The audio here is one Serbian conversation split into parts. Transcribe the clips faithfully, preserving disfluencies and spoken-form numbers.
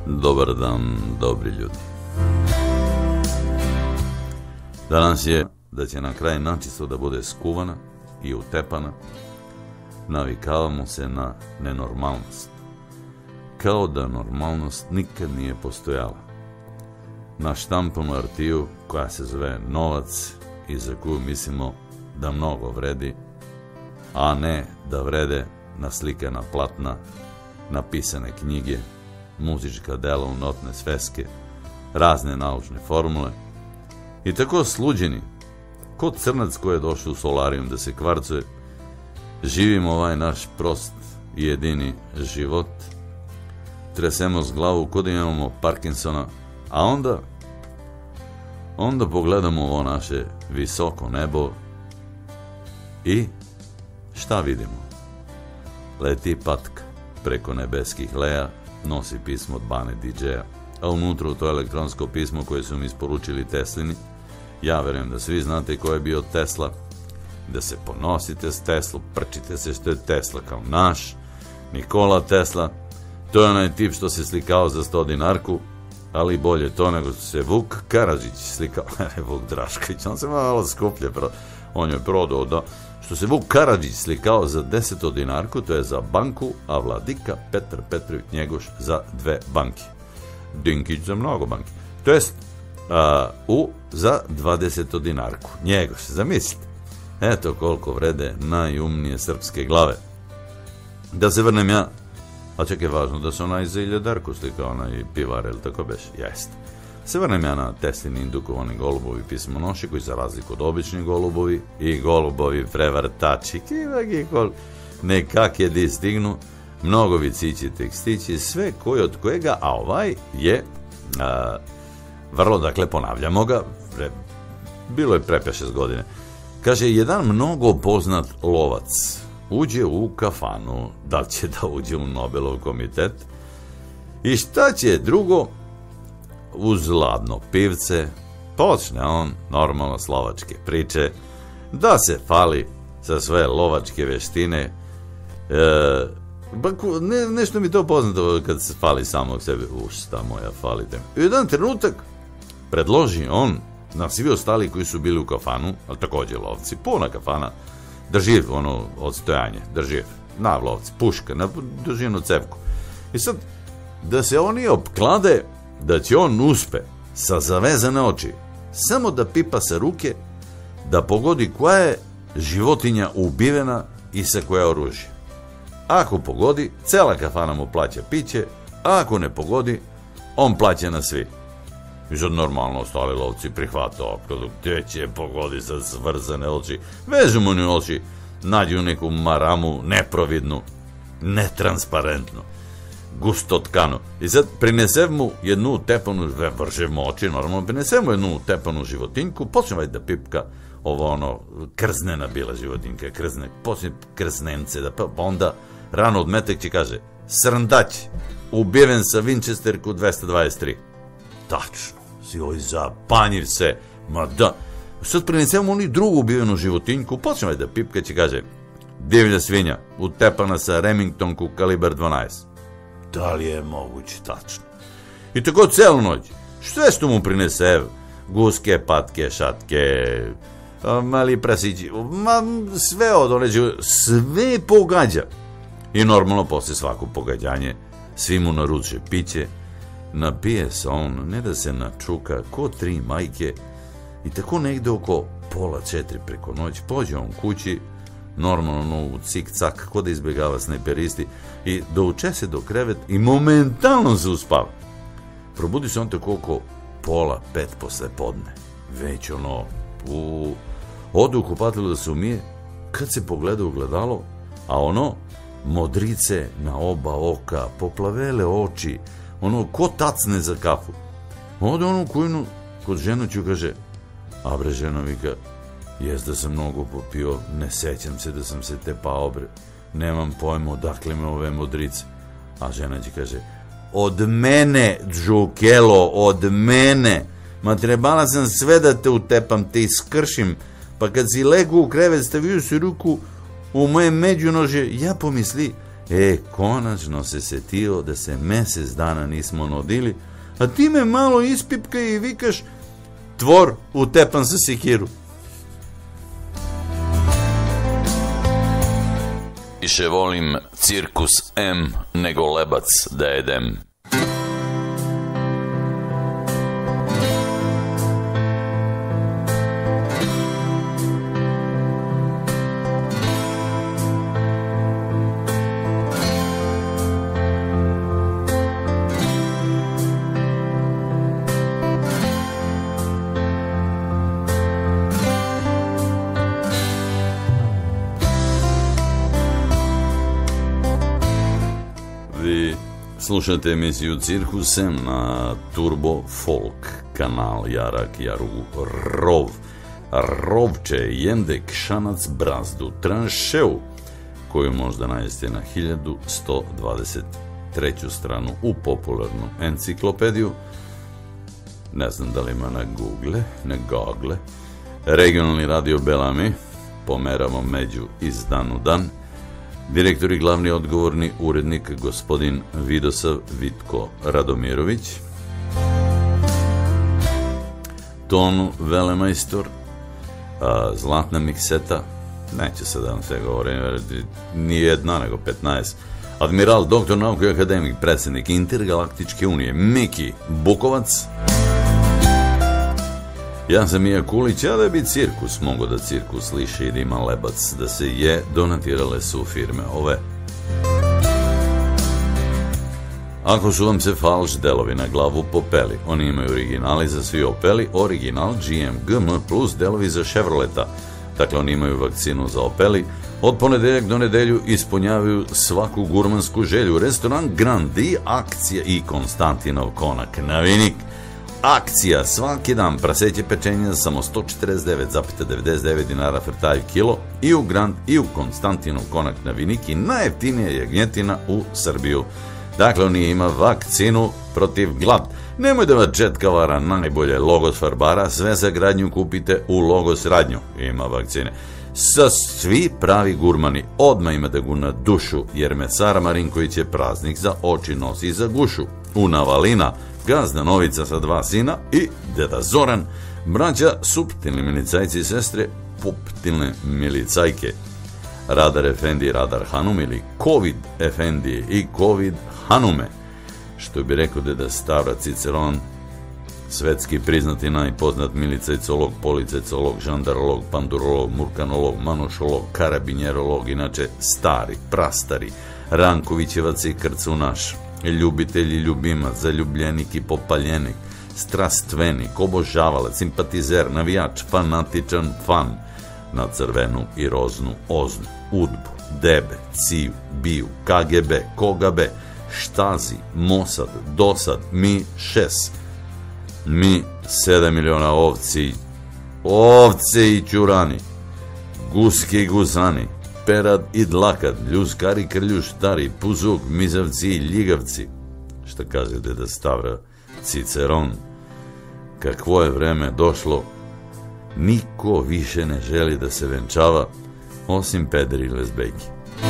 Dobar dan, dobri ljudi. Danas je da će na kraj načisto da bude skuvana i utepana. Navikavamo se na nenormalnost. Kao da normalnost nikad nije postojala. Naštampamo artiju koja se zove novac i za koju mislimo da mnogo vredi, a ne da vrede naslikana platna, napisane knjige, muzička dela u notne sveske, razne naučne formule i tako sluđeni, ko crnac koji je došao u solarijum da se kvarcuje, živimo ovaj naš prost i jedini život, tresemo s glavu ko da imamo Parkinsona, a onda onda pogledamo ovo naše visoko nebo i šta vidimo? Leti patka preko nebeskih leja, nosi pismo od Bane D J-a, a unutra to elektronsko pismo koje su mi isporučili Teslini. Ja verujem da svi znate ko je bio Tesla, da se ponosite s Teslom, prčite se što je Tesla kao naš, Nikola Tesla, to je onaj tip što se slikao za sto dinarku, ali bolje to nego što se Vuk Karadžić slikao, Vuk Drašković, on se malo skuplje, on je prodao da, što se Vuk Karadžić slikao za deset dinarku, to je za banku, a Vladika Petar Petrović Njegoš za dve banke. Dinkić za mnogo banke. To jest, a, u za dvadeset dinarku. Njegoš, zamislite. Eto koliko vrede najumnije srpske glave. Da se vrnem ja, a čak je važno da se onaj za iljadarku slikao, onaj pivar, ili tako beš? Jeste. Se vrnem ja na Teslini indukovani golubovi pismonoši, koji za razliku od obični golubovi i golubovi prevrtači, nekak je di stignu, mnogo vicići tekstići, sve koji od kojega, a ovaj je a, vrlo, dakle, ponavljamo ga, pre, bilo je pre pet šest godine. Kaže, jedan mnogo poznat lovac uđe u kafanu, da li će da uđe u Nobelov komitet, i šta će drugo, uz ladno pivce, počne on normalno slovačke priče, da se fali sa svoje lovačke veštine, e, ne, nešto mi to poznato kad se fali samog sebe, usta moja, falite. I jedan trenutak predloži on na svi ostali koji su bili u kafanu, ali također lovci, puna kafana, drži ono odstojanje, drži na lovci, puška, na, drži jednu cevku. I sad, da se oni opklade da će on uspe sa zavezane oči samo da pipa sa ruke, da pogodi koja je životinja ubivena i sa koja oružje. Ako pogodi, cela kafana mu plaća piće, a ako ne pogodi, on plaća na svi. I sad normalno ostali lovci prihvatao, gdje će pogodi sa zvrzane oči, vežu mu ni oči, nađu neku maramu neprovidnu, netransparentnu, gusto tkanu. I sad prinesem mu jednu tepanu, vržemo oči, normalno, prinesem mu jednu tepanu životinjku, počne da pipka ovo ono, krznena bila životinjka, krzne, počne krznence, da, pa onda rano od metek će kaže, srndać, ubiven sa Winchesterku dvesta dvadeset tri. Tačno, si oj zapanjiv se, ma da. Sad prinesem mu oni drugu ubivenu životinjku, počne da pipka će kaže, divlja svinja, utepana sa Remingtonku kalibar dvanaest. Da li je moguće, tačno. I tako celu noć, sve što mu prinese, guske, patke, šatke, mali prasići, ma, sve od oneđe, sve pogađa. I normalno posle svako pogađanje, svi mu naruče piće, napije se on, ne da se načuka, ko tri majke, i tako negde oko pola četiri preko noći, pođe on kući, normalno u cik-cak, ko da izbjegava snajperisti, i douče se do krevet i momentalno se uspava. Probudi se on tako oko pola pet posle podne. Već ono, u odu u kupatilu da se umije, kad se pogleda u gledalo, a ono, modrice na oba oka, poplavele oči, ono, ko tacne za kafu. Ode ono kujnu, kod ženoću kaže, a bre ženo vika, jes da sam mnogo popio, ne sećam se da sam se tepao, bre, nemam pojma odakle me ove modrice. A žena će kaže, od mene, džukelo, od mene, ma trebala sam sve da te utepam, te iskršim, pa kad si legu u krevet stavio si ruku u moje međunože, ja pomisli, E, konačno se setio da se mesec dana nismo nodili, a ti me malo ispipka i vikaš tvor utepan sa sekiru. Više volim cirkus M nego lebac da jedem. Slušate emisiju Cirkusem na Turbo Folk kanal Jarak Jaru Rov Rovče Jendek Šanac Brazdu Tranšeu, koju možda najeste na hiljadu sto dvadeset treću stranu u popularnu enciklopediju. Ne znam da li ima na Google, na Google. Regionalni radio Belami, pomeramo među iz dan u dan. Direktor i glavni odgovorni urednik gospodin Vidosav Vitko Radomirović, tonu velemajstor, a, zlatna mikseta, neće sad da vam sve govorim, nije jedna nego petnaest, admiral, doktor nauke i akademik, predsjednik Intergalaktičke unije Miki Bukovac. Ja sam Mija Kulić, a da bi cirkus mogo da cirkus liše i da ima lebac da se je, donatirale su firme ove. Ako su vam se falš delovi na glavu popeli, oni imaju originali za svi Opeli, original G M G M plus delovi za Chevroleta. Dakle, oni imaju vakcinu za Opeli. Od ponedeljak do nedelju ispunjavaju svaku gurmansku želju. Restoran Grandi, akcija i Konstantinov konak na Vinik. Akcija svaki dan, praseće pečenja samo sto četrdeset devet zarez devedeset devet dinara frtaj kilo i u Grand i u Konstantinov konak na Vinik i najjeftinija jagnjetina u Srbiju. Dakle, on ima vakcinu protiv glad. Nemoj da vas četka vara najbolje Logos Farbara, sve za gradnju kupite u Logos Radnju. Ima vakcine. Sa svi pravi gurmani, odmah imate gu na dušu, jer Mesara Marinković je praznik za oči nosi za gušu. U Navalina, gazda Novica sa dva sina i deda Zoran, braća suptilni milicajci i sestre, poptilne milicajke. Radar Efendi i Radar Hanum ili Covid Efendi i Covid Hanume, što bi rekao deda Stavra Ciceron, svetski priznati najpoznat milicajcolog, policajcolog, žandarolog, pandurolog, murkanolog, manošolog, karabinjerolog, inače stari, prastari, Rankovićevac i krcunaš, ljubitelj i ljubimac, zaljubljenik i popaljenik, strastvenik, obožavalac, simpatizer, navijač, fanatičan fan, na crvenu i roznu oznu, udbu, debe, ciju, biju, K G B, Kogabe, Štazi, Mosad, Dosad, Mi šest, Mi sedam miliona ovci, ovce i ćurani, guske i gusani, perad i dlakad, ljuskari, krljuštari, puzuk, mizavci i ljigavci. Šta kaže deda Stavra Ciceron? Kakvo je vreme došlo, niko više ne želi da se venčava, osim pederi i lezbejki.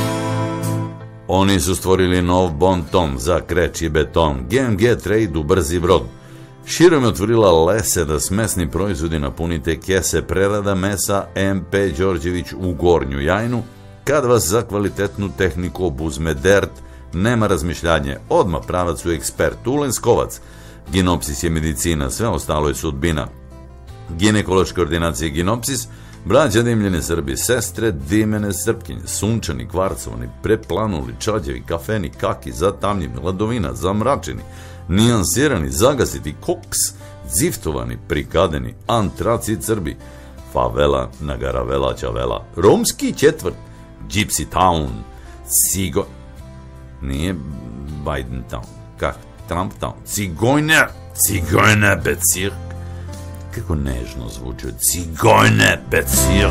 Oni su stvorili nov bon ton za kreći beton, G M G Trade u brzi brod. Širom je otvorila lese da smesni proizvodi napunite kese, prerada mesa M P Đorđević u Gornju Jajnu. Kad vas za kvalitetnu tehniku obuzme dert, nema razmišljanje, odmah pravac u ekspert, Ulenskovac. Ginopsis je medicina, sve ostalo je sudbina. Ginekološka ordinacija Ginopsis, braća dimljene Srbi, sestre dimene Srpkinje, sunčani, kvarcovani, preplanuli, čađevi, kafeni, kaki, zatamljeni, ladovina, zamračeni, nijansirani, zagasiti, koks, ziftovani, prikadeni, antracit Srbi, favela, nagaravela, čavela, romski četvrt, Gypsy Town, Cigo... Nije Biden Town, kak? Trump Town, Cigojner, Cigojner Bezirk. Kako nežno zvuči, Cigojner Bezirk.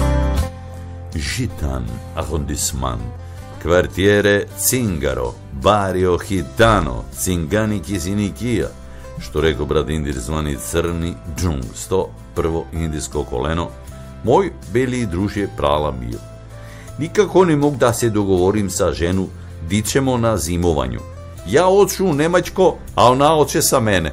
Žitan arrondissement, kvartiere Cingaro, Barrio Hitano, Cinganiki Sinikija, što rekao brat Indir zvani Crni džung, sto prvo indijsko koleno, moj beli druž je prala bio. Nikako ne mogu da se dogovorim sa ženu di ćemo na zimovanju. Ja hoću u Nemačko, a ona hoće sa mene.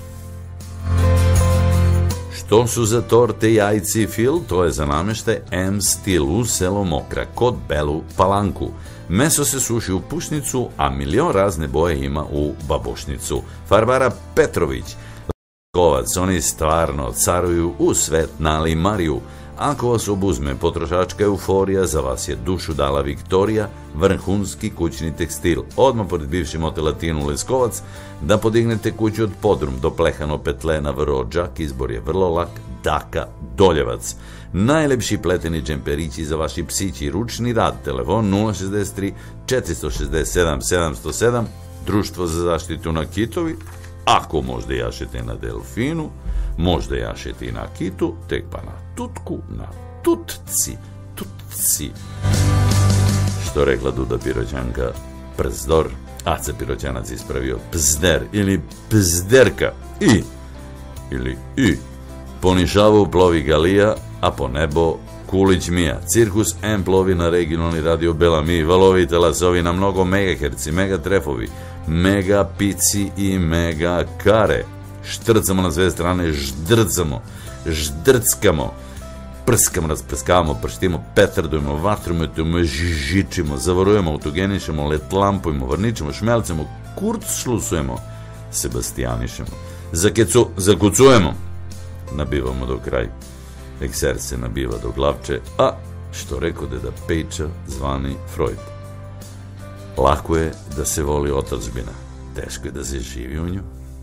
Što su za torte, jajci i fil, to je za namještaj M stil u selo Mokra kod Belu Palanku. Meso se suši u pušnicu, a milion razne boje ima u babušnicu. Farbara Petrović. Kovac, oni stvarno caruju u svet nali Mariju. Ako vas obuzme potrošačka euforija, za vas je dušu dala Viktorija, vrhunski kućni tekstil. Odmah pored bivši motel Latinu Leskovac, da podignete kuću od podrum do Plehano Petle na Vrđak, izbor je vrlo lak, Daka Doljevac. Najlepši pleteni džemperići za vaši psići, ručni rad, telefon nula šezdeset tri četiri šezdeset sedam sedamsto sedam, društvo za zaštitu na kitovi. Ako možda jašete na delfinu, možda jašete i na kitu, tek pa na tutku, na tutci, tutci. Što rekla Duda Piroćanka, przdor, Aca Piroćanac ispravio pzder ili pzderka, i, ili i. Po Nišavu plovi Galija, a po nebo Kulić Mija. Cirkus M plovi na regionalni radio Bela Mi, valovi talasovi na mnogo megaherci, megatrefovi, megapici i megakare. Štrcamo na sve strane, ždrcamo, ždrckamo, prskamo, rasprskavamo, prštimo, petardujemo, vatrometujemo, žičimo, zavarujemo, autogenišemo, letlampujemo, vrničemo, šmelcemo, kurcšlusujemo, sebastijanišemo, zakecu, zakucujemo, nabivamo do kraj, ekser se nabiva do glavče, a što rekao deda Pejča zvani Freud. Lako je da se voli otadžbina, teško je da se živi u nju.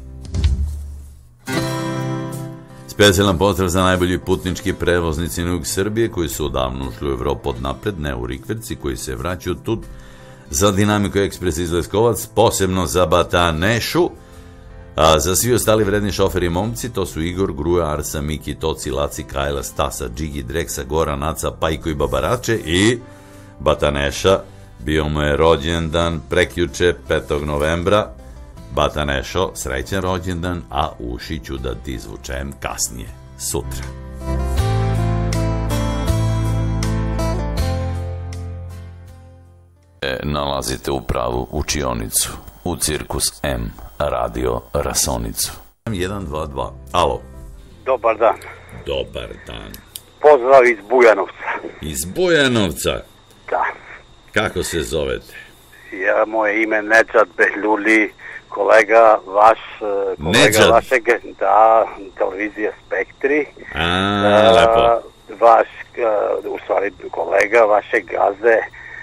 Specijalan pozdrav za najbolji putnički prevoznici na jug Srbije koji su odavno ušli u Evropu od napred, ne u rikverci koji se vraćaju tu za Dinamiku Ekspres iz Leskovac, posebno za Batanešu, a za svi ostali vredni šoferi i momci, to su Igor, Gruja, Arsa, Miki, Toci, Laci, Kajla, Stasa, Džigi, Dreksa, Gora, Naca, Pajko i Babarače i Bataneša, bio mu je rođendan prekjuče petog novembra, Batanešo, srećan rođendan, a uši ću da ti zvučem kasnije, sutra. Nalazite upravu učionicu u Cirkus M, radio Rasonicu. jedan dva dva, alo. Dobar dan. Dobar dan. Pozdrav iz Bujanovca. Iz Bujanovca? Da. Kako se zovete? Ja, moje ime Nedžad Behluli, kolega vaš, kolega Nedžad. vašeg, da, televizija Spektri. A, lepo. Vaš, u stvari, kolega vašeg gazde,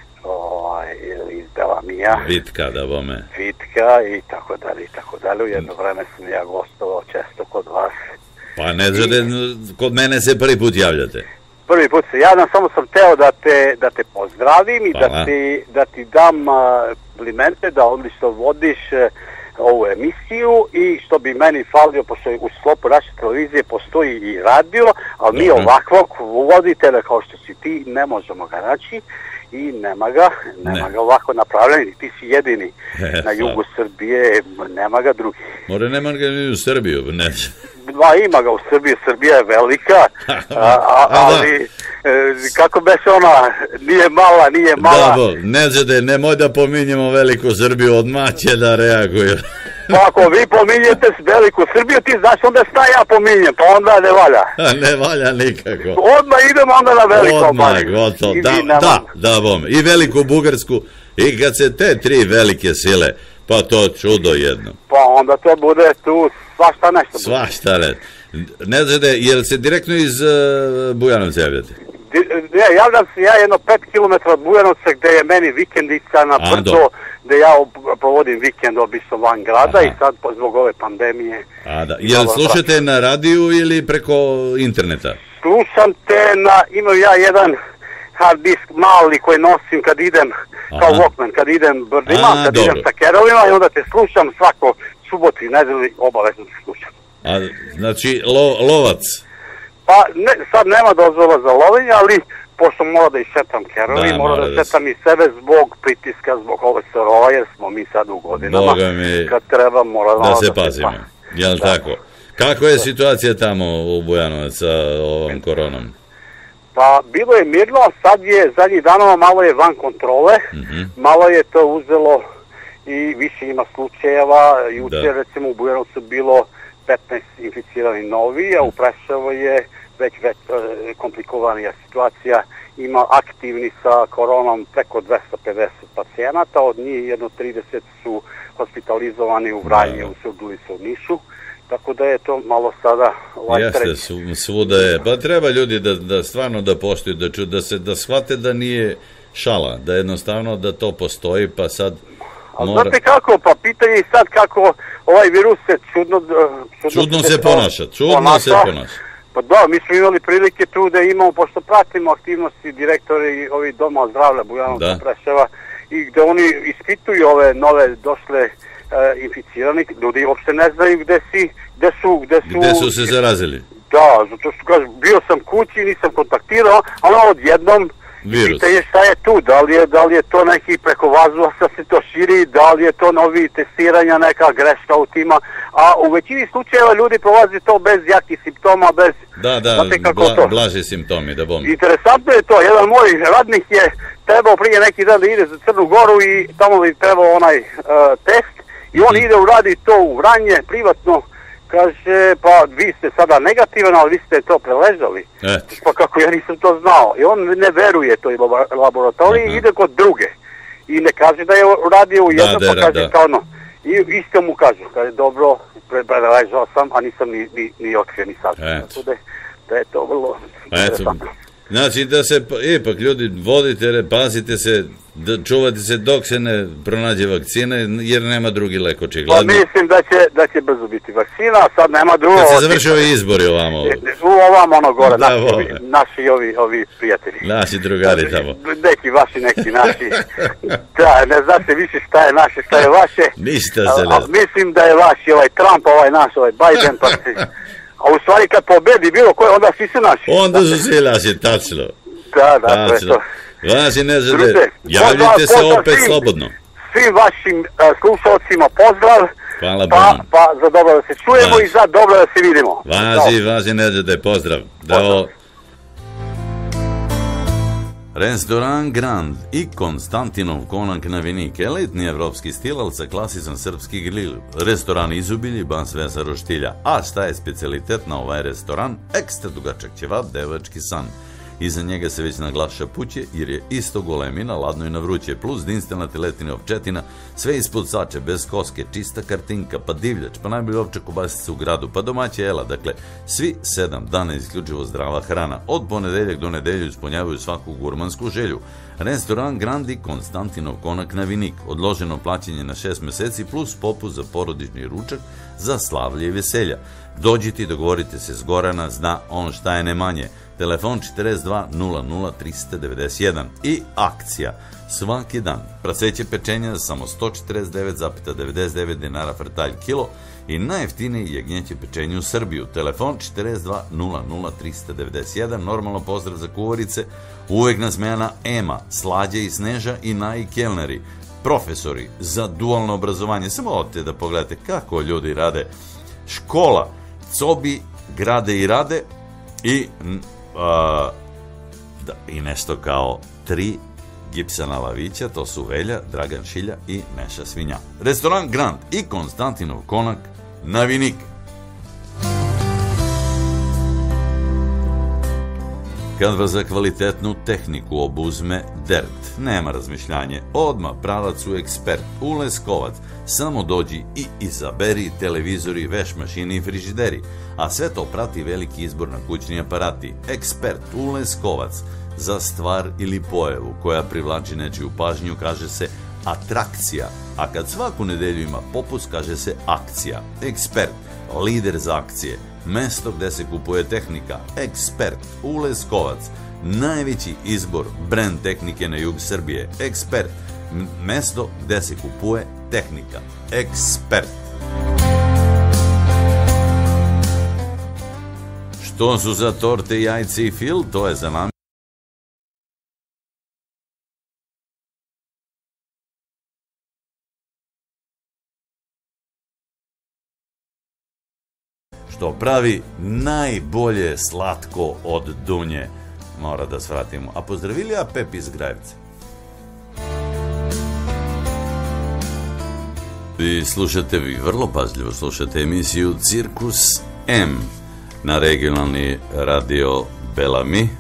ovaj, iz Belamija. Vitka, da bome. Vitka i tako dalje, i tako dalje. U jedno vreme sam ja gostovao često kod vas. Pa Nedžade, kod mene se prvi put javljate. Prvi put se javljam, samo sam teo da te, da te pozdravim i da ti, da ti dam uh, komplimente, da odlično vodiš uh, ovu emisiju i što bi meni falio, pošto u sklopu naše televizije postoji i radio, ali mi ovakvog voditelja kao što si ti ne možemo ga naći i nema ga, nema ne. ga ovako napravljeni, ti si jedini e, na jugu Srbije, nema ga drugi. More nema ga ni u Srbiju, ne. Ba, ima ga u Srbiji, Srbija je velika, a, a, ali e, kako beš ona, nije mala, nije mala. Da, bo, Nedžade, nemoj da pominjemo veliku Srbiju, odmah će da reaguju. Pa ako vi pominjete veliku Srbiju, ti znaš onda šta ja pominjem, pa onda ne valja. Ne valja nikako. Odmah idemo onda na veliko. Odmah, gotovo, da, da, da bom. I veliku Bugarsku, i kad se te tri velike sile, pa to čudo jedno. Pa onda to bude tu svašta nešto. Svašta ne. Nedžade, jel se direktno iz uh, Bujanovca javljate? Ne, javljam se ja jedno pet kilometara od Bujanovca gde je meni vikendica na brdo, gde ja provodim vikend obično van grada. Aha. I sad zbog ove pandemije. A da, jel slušate vraća na radiju ili preko interneta? Slušam te na, imam ja jedan hard disk mali koji nosim kad idem, aha, kao Walkman, kad idem brdima, kad dobro idem sa kerovima i onda te slušam svako subotu i nedelju, obavezno te slušam. A, znači lo, lovac? Pa ne, sad nema dozvola za lovenje, ali pošto mora da išetam kerovi, da, mora da šetam i sebe zbog pritiska, zbog ove sorova, jer smo mi sad u godinama, mi, kad treba mora da se pazimo, jel da tako? Kako je situacija tamo u Bujanovac sa ovom koronom? Pa bilo je mirno, sad je zadnjih danova malo je van kontrole, mm-hmm. malo je to uzelo i više ima slučajeva. Jučer recimo u Bujanovcu bilo petnaest inficirani novi, a u Preševo je već, već e, komplikovanija situacija. Ima aktivni sa koronom preko dvesta pedeset pacijenata, od njih jedno trideset su hospitalizovani u Vranje, u Surdulici, u Nišu. Tako da je to malo sada... Ovaj Jeste, su, svuda je. Pa treba ljudi da, da stvarno da poštuju, da, ču, da, se, da shvate da nije šala, da jednostavno da to postoji, pa sad... A mora... znate kako, pa pitanje je sad kako ovaj virus se čudno... Čudno, čudno se ponaša, čudno ponaša. se ponaša. Pa da, mi smo imali prilike tu da imamo, pošto pratimo aktivnosti direktori ovih doma zdravlja Bujanovca, Preševa, i gde oni ispituju ove nove došle Uh, inficirani, ljudi uopšte ne znaju gde si, gde su, gde su... Gde su se zarazili? Da, zato što kažu, bio sam kući, nisam kontaktirao, ali odjednom pitanje šta je tu, da li je, da li je to neki preko vazduha se to širi, da li je to novi testiranja, neka greška u tima, a u većini slučajeva ljudi prolazi to bez jakih simptoma, bez... Da, da, bla, blaži simptomi, da bom. Interesantno je to, jedan moj radnik je trebao prije neki dan da ide za Crnu Goru i tamo bi trebao onaj uh, test, i on ide uradi to u Vranje, privatno, kaže, pa vi ste sada negativan, ali vi ste to preležali. Et. Pa kako ja nisam to znao. I on ne veruje toj laboratoriji, uh-huh. ide kod druge. I ne kaže da je uradio u jednom, pa kaže da. kao ono. I isto mu kažu, kaže, dobro, preležao sam, a nisam ni, ni, ni otkrio, ni sad. Tako da, da je to vrlo interesantno. Znači da se, ipak ljudi, vodite, pazite se, da čuvate se dok se ne pronađe vakcina, jer nema drugi lek očigledno. Pa mislim da će, da će brzo biti vakcina, a sad nema drugo... Kad se završi ovi izbori ovamo... U ovamo ono gore, da, naši, ovi, naši ovi, ovi prijatelji. Naši drugari tamo. Neki vaši, neki naši. Da, ne zna se više šta je naše, šta je vaše. Ništa se ne zna. Mislim da je vaši ovaj Trump, ovaj naš, ovaj Biden, pa se... A u stvari kad pobedi bilo koje, onda svi su naši. Onda su svi naši, tačno. Da, da, to je to. Vaši ne žele, javljite se opet svim, slobodno. Svim vašim uh, slušalcima pozdrav. Hvala pa, Bogu. Pa za dobro da se čujemo važi. I za dobro da se vidimo. Važi, važi ne žele, pozdrav. Da. Restoran Grand i Konstantinov konak na Vinik, elitni evropski stil, ali sa klasičan srpski grill. Restoran izubilji, ban sve sa roštilja. A šta je specialitet na ovaj restoran? Ekstra dugačak ćevap, devački san. Iza njega se već naglaša puće, jer je isto golemi na ladno i na vruće, plus dinstelna teletina ovčetina, sve ispod sače, bez koske, čista kartinka, pa divljač, pa najbolji ovča kobasica u gradu, pa domaća jela, dakle, svi sedam dana isključivo zdrava hrana. Od ponedeljak do nedelju ispunjavaju svaku gurmansku želju. Restoran Grand i Konstantinov konak na Vinik, odloženo plaćanje na šest meseci, plus popust za porodični ručak za slavlje i veselja. Dođite i dogovorite se s Gorana, zna on šta je ne manje. Telefon četrdeset dva nula nula trista devedeset jedan i akcija svaki dan. Praseće pečenja za samo sto četrdeset devet zarez devedeset devet dinara frtalj kilo i najjeftiniji jagnjeće pečenje u Srbiju. Telefon četrdeset dva nula nula trista devedeset jedan, normalno pozdrav za kuvarice, uvek nasmejana Ema, Slađa i Sneža i Naj Kelneri, profesori za dualno obrazovanje. Samo odite da pogledate kako ljudi rade. Škola Cobi grade i rade i Uh, da, i nešto kao tri gipsana lavića, to su Velja, Dragan Šilja i Neša Svinja. Restoran Grand i Konstantinov konak na Vinik. Kad vas za kvalitetnu tehniku obuzme dert, nema razmišljanje, odmah pravac u Ekspert u Leskovac, samo dođi i izaberi televizori, veš mašine i frižideri, a sve to prati veliki izbor na kućni aparati. Ekspert u Leskovac, za stvar ili pojavu koja privlači nečiju pažnju kaže se atrakcija, a kad svaku nedelju ima popust kaže se akcija. Ekspert, lider za akcije. Mesto gde se kupuje tehnika. Ekspert u Leskovac. Najveći izbor brand tehnike na jug Srbije. Ekspert. Mesto gde se kupuje tehnika. Ekspert. Što su za torte, jajce i fil? To je za nami. Što pravi najbolje slatko od dunje. mora da svratimo. A pozdravili a Pep iz Grajevca. Vi slušate, vi vrlo pažljivo slušate emisiju Cirkus M na regionalni radio Belami.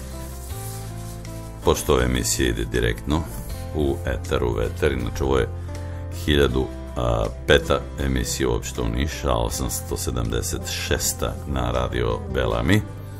Pošto ova emisija ide direktno u etar, u vetar, inače ovo je hiljadu peta emisija uopšte u Niš, a osamsto sedamdeset šesta na radio Belami.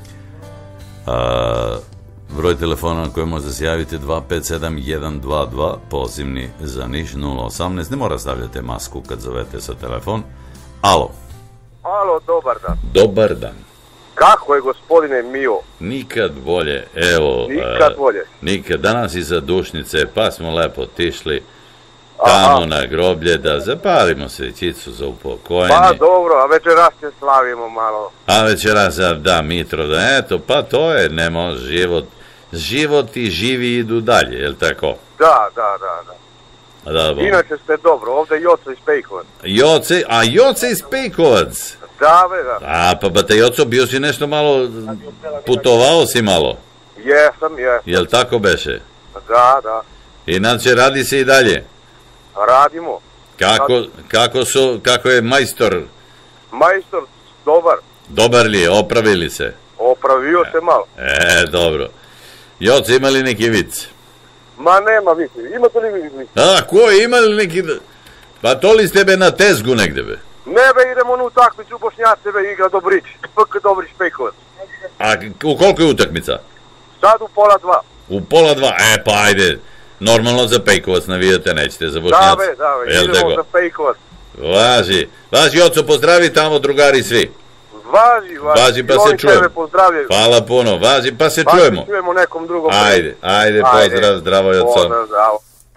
A, broj telefona na koji možete se javiti dva pet sedam jedan dva dva, pozivni za Niš nula osamnaest, ne mora stavljate masku kad zovete sa telefon. Alo. Alo, dobar dan. Dobar dan. Kako je, gospodine Mio? Nikad bolje, evo. Nikad bolje. A, nikad, danas iza dušnice, pa smo lepo otišli tamo Aha. na groblje da zapalimo svećicu za upokojeni. Pa dobro, a večeras se slavimo malo. A večeras, da, Mitro, da, eto, pa to je, ne može, život, život i živi idu dalje, je li tako? Da, da, da, da. Da, bom. Inače ste dobro, ovde Joco iz Pejkovac. Joce, a Joce iz Pejkovac? Da, be, da. A, pa ba te Joco, bio si nešto malo, putovao si malo? Jesam, jesam. Jel tako beše? Da, da. Inače, radi se i dalje? Radimo. Kako, kako, su, kako je majstor? Majstor, dobar. Dobar li je, opravili se? Opravio se malo. E, dobro. Joce, ima li neki vic? Ma nema vici, imate li vici? A, ko, ima li neki... Pa to li ste be na tezgu negde be? Ne be, idemo na utakmicu, Bošnjaci be igra Dobrić, P K Dobrić Pejkovac. A u koliko je utakmica? Sad u pola dva. U pola dva, e pa ajde, normalno za Pejkovac navijate, nećete za Bošnjaci. Da be, da be, idemo za Pejkovac. Važi, važi Joco, pozdravi tamo drugari svi. Važi, važi, važi pa se čujemo. Hvala puno, važi pa se pa čujemo. Pa se čujemo nekom drugom. Ajde, ajde, pozdrav, zdravo Joco. Pozdrav, zdravo.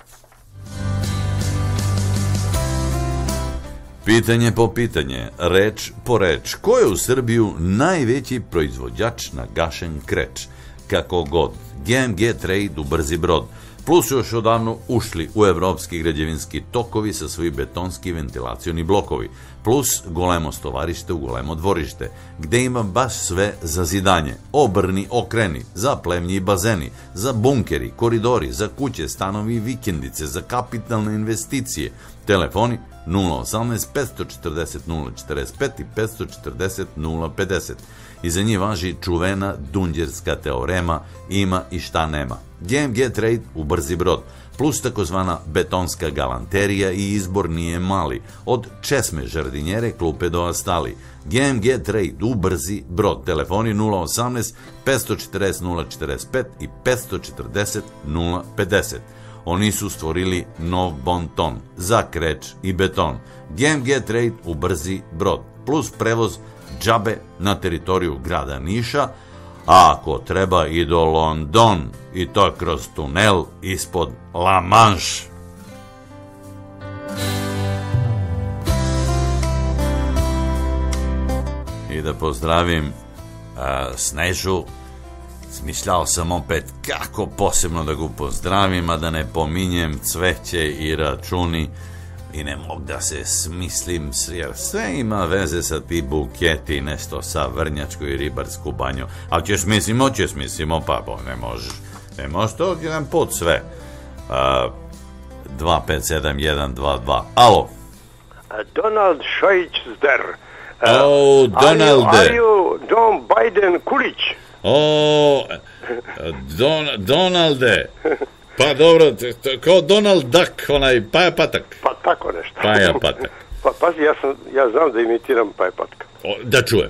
Pitanje po pitanje, reč po reč, ko je u Srbiju najveći proizvođač na gašen kreč? Kako god, G M G Trade u Brzi Brod, plus još odavno ušli u evropski građevinski tokovi sa svoji betonski ventilacioni blokovi, plus golemo stovarište u golemo dvorište, gde ima baš sve za zidanje, obrni, okreni, za plemnji i bazeni, za bunkeri, koridori, za kuće, stanovi i vikendice, za kapitalne investicije. Telefoni nula osamnaest petsto četrdeset nula četrdeset pet i petsto četrdeset nula pedeset. Iza njih važi čuvena dunđerska teorema ima i šta nema. G M G Trade u Brzi Brod, plus takozvana betonska galanterija i izbor nije mali, od česme žardinjere klupe do astali. G M G Trade u Brzi Brod, telefoni nula osamnaest petsto četrdeset nula četrdeset pet i petsto četrdeset nula pedeset. Oni su stvorili nov bon ton za kreč i beton. G M G Trade u Brzi Brod, plus prevoz džabe na teritoriju grada Niša, a ako treba i do London, i to kroz tunel ispod La Manche. I da pozdravim a, Snežu. Smišljao sam opet kako posebno da ga pozdravim, a da ne pominjem cveće i računi i ne mogu da se smislim, jer sve ima veze sa ti buketi, nešto sa Vrnjačku i Ribarsku banju. A ćeš mislimo, ćeš mislimo, pa bo, ne možeš, ne možeš to jedan put sve. Uh, dva pet sedam jedan dva dva. Alo? Donald Šojić zder. O, Donalde. Are you John Biden Kulić? O, Don, Donalde. Pa dobro, kao Donald Duck, onaj Paja Patak. Pa tako nešto. Paja Patak. Pa pazi, ja, sam, ja znam da imitiram Paja Pataka. O, da čujem.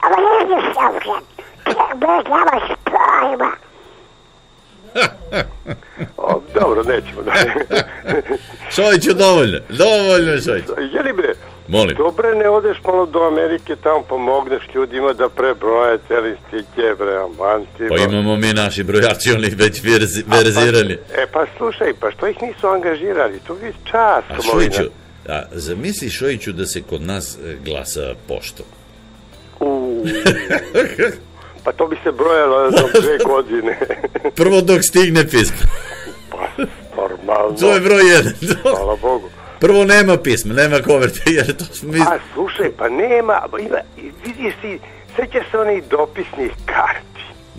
O, dobro, nećemo da. Šojiću, dovoljno, dovoljno Šojiću. Jeli bre, molim. Dobre, ne odeš malo do Amerike, tamo pomogneš ljudima da prebroje celi stike, bre, amanti. Pa imamo mi naši brojači, oni već verzi, verzirani. Pa, e pa slušaj, pa što ih nisu angažirali, to vi čast. A Šojiću, a zamisli Šojiću da se kod nas glasa poštom. Uuu. Pa to bi se brojalo za dve godine. Prvo dok stigne pismo. Pa, normalno. To je broj jedan. Hvala Bogu. Prvo nema pisma, nema koverte, jer to smo mi... A, slušaj, pa nema, ima, vidiš si, sećaš se onih dopisnih karti. Da.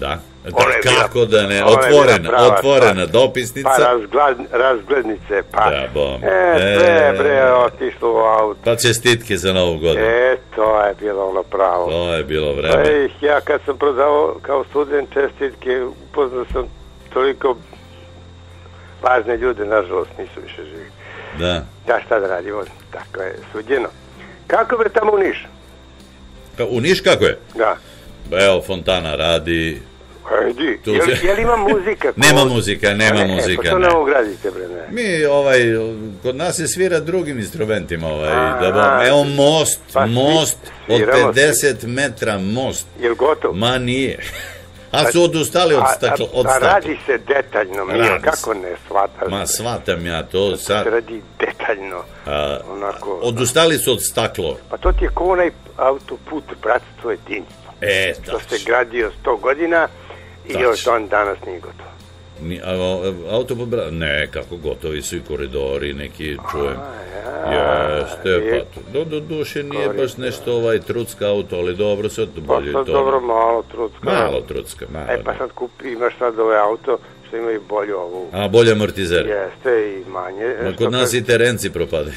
Da, kako da ne, otvorena, otvorena dopisnica. Pa razgled, razglednice, pa. Da, bom. E, sve, bre, otišlo u auto. Pa čestitke za novu godinu. E, to je bilo ono pravo. To je bilo vreme. Pa ih, ja kad sam prodao kao student čestitke, upoznao sam toliko važne ljude, nažalost, nisu više živi. Da. Da, šta da radimo, tako je suđeno. Kako bre tamo u Niš? Ka, u Niš kako je? Da. Evo, fontana radi. Ajdi, je li, je li ima muzika? Nema muzika, nema ne, muzika. E, pa to ne ne ugradite, bre, ne. Mi, ovaj, kod nas se svira drugim instrumentima, ovaj, A, da bom, evo most, pa most, svi, od sviramo pedeset metra most. Je li gotov? Ma nije. A su odustali od stakla. Od a, a stakla. radi se detaljno, Mio, kako ne shvataš? Ma, shvatam ja to sad. Se radi detaljno, A, onako. odustali su od staklo. Pa to ti je ko onaj autoput, bratstvo jedinstvo. E, što se gradio sto godina i tač. još dan danas nije gotovo. Ni, a, autoput, ne, kako gotovi su i koridori, neki čujem. A, ja, Jeste, pa do, do duše nije koridor. Baš nešto ovaj trucka auto, ali dobro, sve to bolje. Pa sad dobro, malo trucka. Malo trucka, malo. E pa sad kupi, imaš sad ove auto što imaju bolju ovu. A, bolje amortizere. Jeste i manje. Ma kod nas i terenci propade.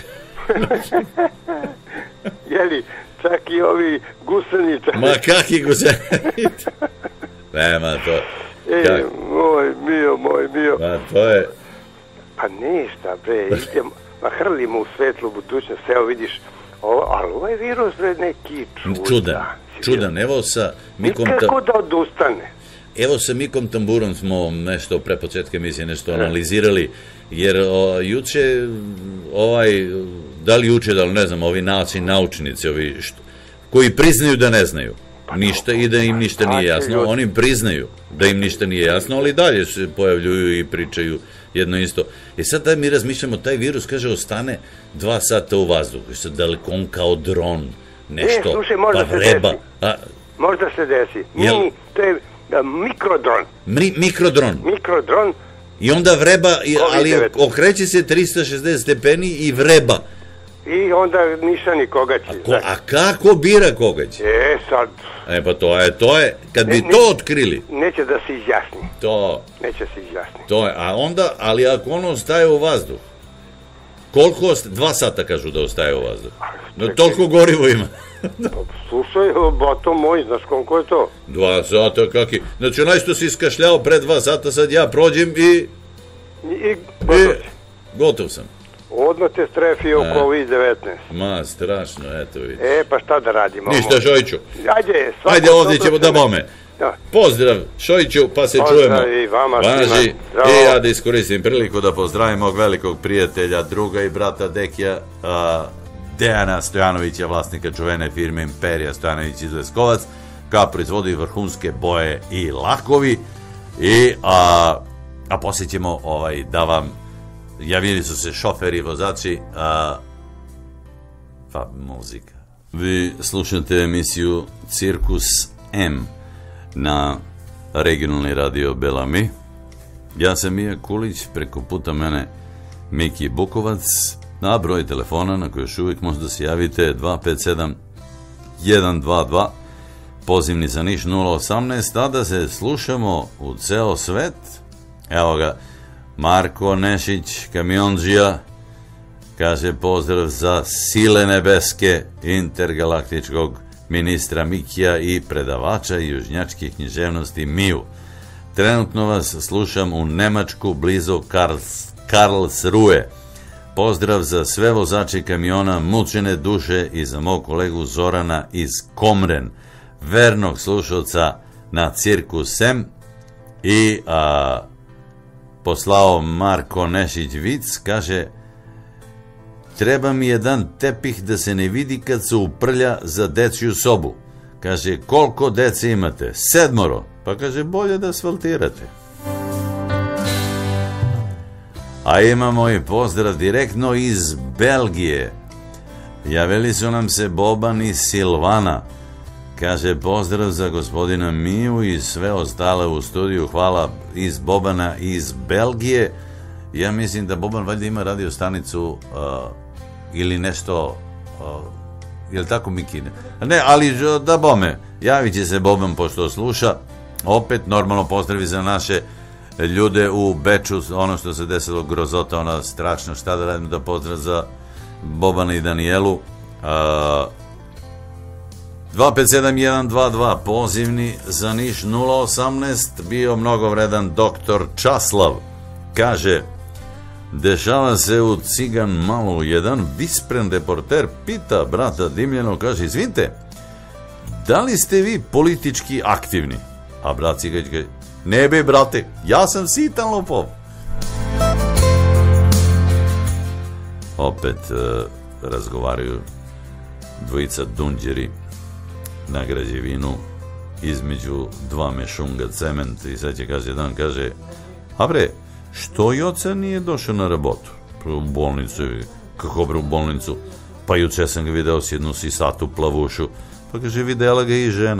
Jeli, čak i ovi guseni. Ma kakvi guseni? Nema to. E, moj Mio, moj Mio. Ma to je... Pa ništa, bre, idemo, ma hrlimo u svetlu budućnost, evo vidiš, ovo, ali ovaj virus, bre, neki čudan. Čudan, čudan, evo sa Mikom... Nikako da odustane. Evo sa Mikom Tamburom smo nešto pre početka emisije nešto analizirali, jer o, juče, ovaj, da li juče, da li ne znam, ovi naučni naučnici, ovi što, koji priznaju da ne znaju ništa i da im ništa nije jasno, oni priznaju da im ništa nije jasno, ali dalje se pojavljuju i pričaju jedno isto. I sad da mi razmišljamo, taj virus, kaže, ostane dva sata u vazduhu, sad da li on kao dron, nešto, e, slušaj, možda pa vreba. Se A, možda se desi. Jel, Mi, to je a, mikrodron. Mi, mikrodron. Mikrodron. I onda vreba, ali okreće se trista šezdeset stepeni i vreba. I onda nišani kogaći. A, ko, a kako bira kogaći? E, sad... E, pa to je, to je, kad bi ne, to otkrili... Neće da se izjasni. To... Neće se izjasni. To je, a onda, ali ako ono ostaje u vazduh, koliko ostaje, dva sata kažu da ostaje u vazduh. No, toliko gorivo ima. Slušaj, bato moj, znaš koliko je to? Dva sata, kaki? Znači, onaj što si iskašljao pre dva sata, sad ja prođem i... I gotov, I, gotov sam. Odmah te strefi oko kovid devetnaest. Ma, strašno, eto vidi. E, pa šta da radimo? Ništa, Šojiću. Ajde, Ajde, ovdje ćemo da bome. Da. Pozdrav, Šojiću, pa se Pozdrav čujemo. I vama Važi, i ja da iskoristim priliku da pozdravim mog velikog prijatelja, druga i brata Dekija, a, Dejana Stojanovića, vlasnika čuvene firme Imperija Stojanović iz Leskovac, koja proizvodi vrhunske boje i lakovi. I, a, a poslije ćemo ovaj, da vam javili su se šoferi i vozači, a pa muzika. Vi slušate emisiju Cirkus M na regionalni radio Belami. Ja sam Mija Kulić, preko puta mene Miki Bukovac, na broj telefona na koji još uvijek možda se javite dva pet sedam jedan dva dva, pozivni za Niš nula osamnaest, a da se slušamo u ceo svet. Evo ga, Marko Nešić, kamionđija, kaže pozdrav za sile nebeske intergalaktičkog ministra Mikija i predavača južnjačke književnosti Miju. Trenutno vas slušam u Nemačku blizu Karls, Karlsruhe. Pozdrav za sve vozače kamiona mučene duše i za mog kolegu Zorana iz Komren, vernog slušalca na Cirkus M. I a, poslao Marko Nešić vic, kaže: treba mi jedan tepih da se ne vidi kad se uprlja za dečju sobu. Kaže, koliko dece imate? Sedmoro. Pa kaže, bolje da asfaltirate. A imamo i pozdrav direktno iz Belgije. Javili su nam se Boban i Silvana. Kaže, pozdrav za gospodina Miju i sve ostale u studiju. Hvala iz Bobana iz Belgije. Ja mislim da Boban valjda ima radio stanicu uh, ili nešto, uh, je li tako Mikine? Ne, ali da bome, javit će se Boban pošto sluša Opet normalno pozdravi za naše ljude u Beču, ono što se desilo, grozota, ona strašno, šta da radim, da pozdrav za Bobana i Danijelu. dva pet sedam jedan dva dva, pozivni za Niš nula osamnaest, bio mnogo vredan doktor Časlav, kaže: dešava se u Cigan malo jedan vispren reporter pita brata Dimljeno, kaže: izvinite, da li ste vi politički aktivni? A brat Cigać kaže: ne bi, brate, ja sam sitan lopov. Opet uh, razgovaraju dvojica dunđeri na građevinu između dva mešunga cement i sad će, kaže, jedan kaže: a bre, što Joca nije došao na rabotu? U bolnicu. Kako bre u bolnicu? Pa juče sam ga video s jednu sisatu plavušu. Pa kaže, videla ga i žena.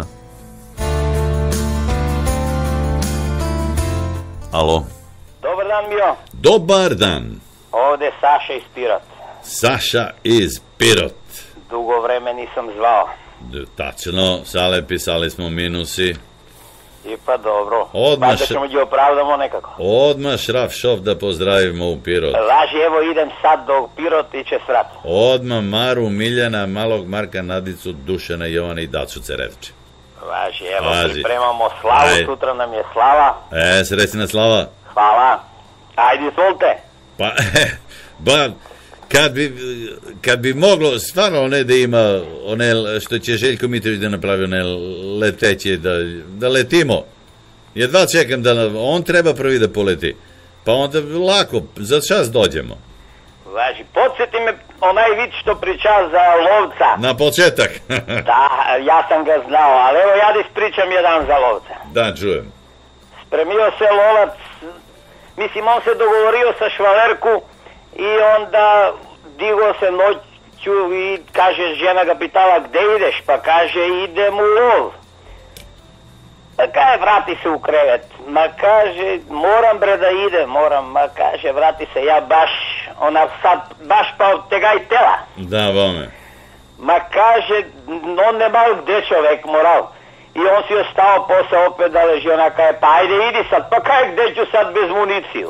Alo? Dobar dan, Mio. Dobar dan. Ovde Saša iz Pirot. Saša iz Pirot. Dugo vreme nisam zvao. Tačno, sale pisali smo minusi. I pa dobro. Odmah, pa da ćemo ti opravdamo nekako. Odmah šraf šof da pozdravimo u Pirot. Važi, evo idem sad do Pirot i će srat. Odmah Maru, Miljana, Malog Marka, Nadicu, Dušana, Jovana i Dacu Cerevče. Važi, evo Važi. Pripremamo slavu, Ajde. Sutra nam je slava. E, srećna slava. Hvala. Ajde, izvolite. Pa, ba, kad bi, kad bi moglo, stvarno ne da ima one, što će Željko Mitrović da napravi, one leteće, da, da letimo. Jedva čekam da, on treba prvi da poleti. Pa onda lako, za čas dođemo. Važi, podsjeti me onaj vid što priča za lovca. Na početak. Da, ja sam ga znao, ali evo ja da ispričam jedan za lovca. Da, čujem. Spremio se lovac, mislim, on se dogovorio sa švalerku i onda digo se noću i kaže, žena ga pitala, gde ideš? Pa kaže, idem u lov. Pa kaže, vrati se u krevet. Ma kaže, moram bre da idem, moram. Ma kaže, vrati se, ja baš, ona sad, baš pa od tega i tela. Da, bome. Ma kaže, on ne malo gde čovek moral. I on si ostao posle opet da leži, ona kaže, pa ajde idi sad, pa kaže, gde ću sad bez municiju?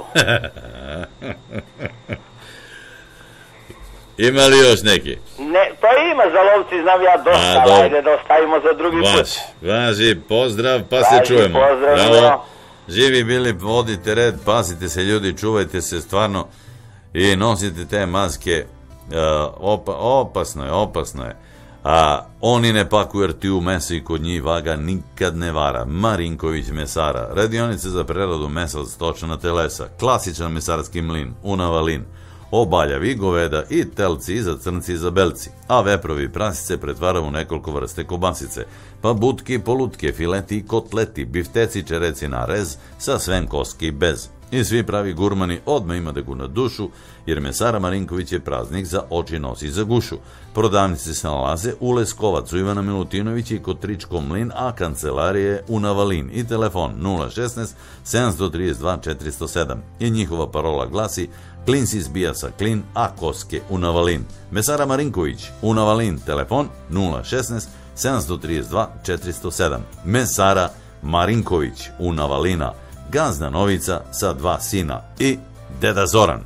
Ima li još neki? Ne, pa ima za lovci, znam ja dosta, A, ajde da ostavimo za drugi put. Važi, važi, pozdrav, pa Važi, se čujemo. pozdrav, Bravo. bravo. Živi bili, vodite red, pazite se ljudi, čuvajte se stvarno i nosite te maske. Uh, opa, opasno je, opasno je. A oni ne pakuju, jer ti u meso i kod njih vaga nikad ne vara. Marinković mesara, radionice za preradu mesa od stočana telesa, klasičan mesarski mlin, unavalin, obaljavi goveda i telci i za crnci i za belci, a veprovi prasice pretvaramo u nekoliko vrste kobasice, pa butke, polutke, fileti i kotleti, bifteci, čereci na rez, sa svem koski bez. I svi pravi gurmani odmah ima da gu na dušu, jer mesara Marinković je praznik za oči nosi za gušu. Prodavnice se nalaze u Leskovacu, Ivana Milutinovića i kod Tričko mlin, a kancelarije u Navalin. I telefon nula šesnaest sedam tri dva četiri zero sedam. I njihova parola glasi: klin si zbija sa klin, a koske u Navalin. Mesara Marinković u Navalin, telefon nula šesnaest sedam tri dva četiri zero sedam. Mesara Marinković u Navalina, gazda Novica sa dva sina i deda Zoran.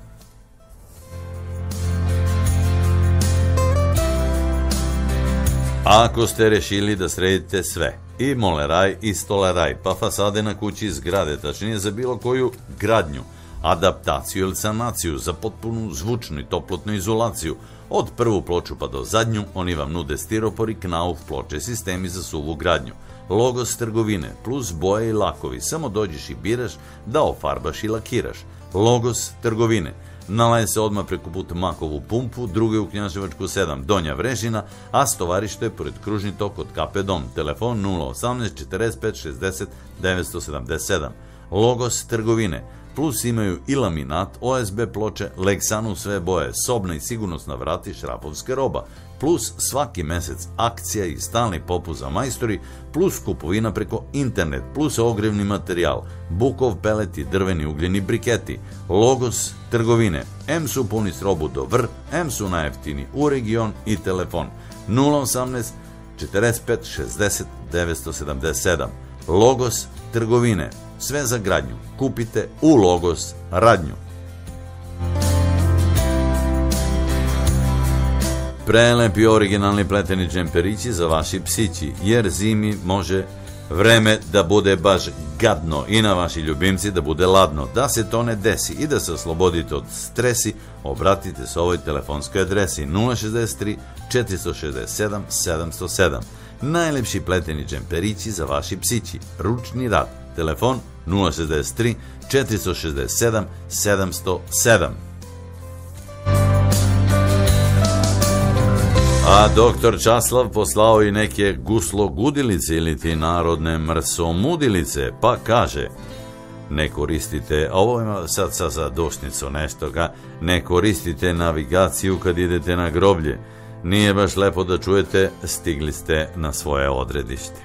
Ako ste rešili da sredite sve, i moleraj i stoleraj, pa fasade na kući i zgrade, tačnije za bilo koju gradnju, adaptaciju ili sanaciju, za potpunu zvučnu i toplotnu izolaciju, od prvu ploču pa do zadnju, oni vam nude stiropor i knauf ploče, sistemi za suvu gradnju. Logos trgovine, plus boje i lakovi, samo dođeš i biraš da ofarbaš i lakiraš. Logos trgovine. Nalaje se odmah preko puta Makovu pumpu, druge u Knjaževačku sedam, Donja Vrežina, a stovarište je pored kružni tok od Kape Dom. Telefon nula osamnaest četrdeset pet šezdeset devetsto sedamdeset sedam. Logos trgovine. Plus imaju i laminat, O S B ploče, Lexanu sve boje, sobna i sigurnosna vrata i šrapovska roba. Plus svaki mesec akcija i stalni popust za majstori, plus kupovina preko internet, plus ogrevni materijal, bukov peleti, drveni ugljeni briketi. Logos trgovine. M su puni s robu do vr, M su najjeftini u region i telefon nula osamnaest četrdeset pet šezdeset devetsto sedamdeset sedam. Logos trgovine, sve za gradnju. Kupite u Logos radnju. Prelepi originalni pleteni džemperići za vaši psići, jer zimi može vreme da bude baš gadno i na vaši ljubimci da bude ladno. Da se to ne desi i da se oslobodite od stresi, obratite se ovoj telefonskoj adresi nula šezdeset tri četiristo šezdeset sedam sedamsto sedam. Najlepši pleteni džemperići za vaši psići, ručni rad. Telefon nula šezdeset tri četiristo šezdeset sedam sedamsto sedam. A doktor Časlav poslao i neke guslogudilice ili ti narodne mrsomudilice, pa kaže: ne koristite, ovo ima sad sa zadošnicu nešto, ga, ne koristite navigaciju kad idete na groblje. Nije baš lepo da čujete, stigli ste na svoje odredište.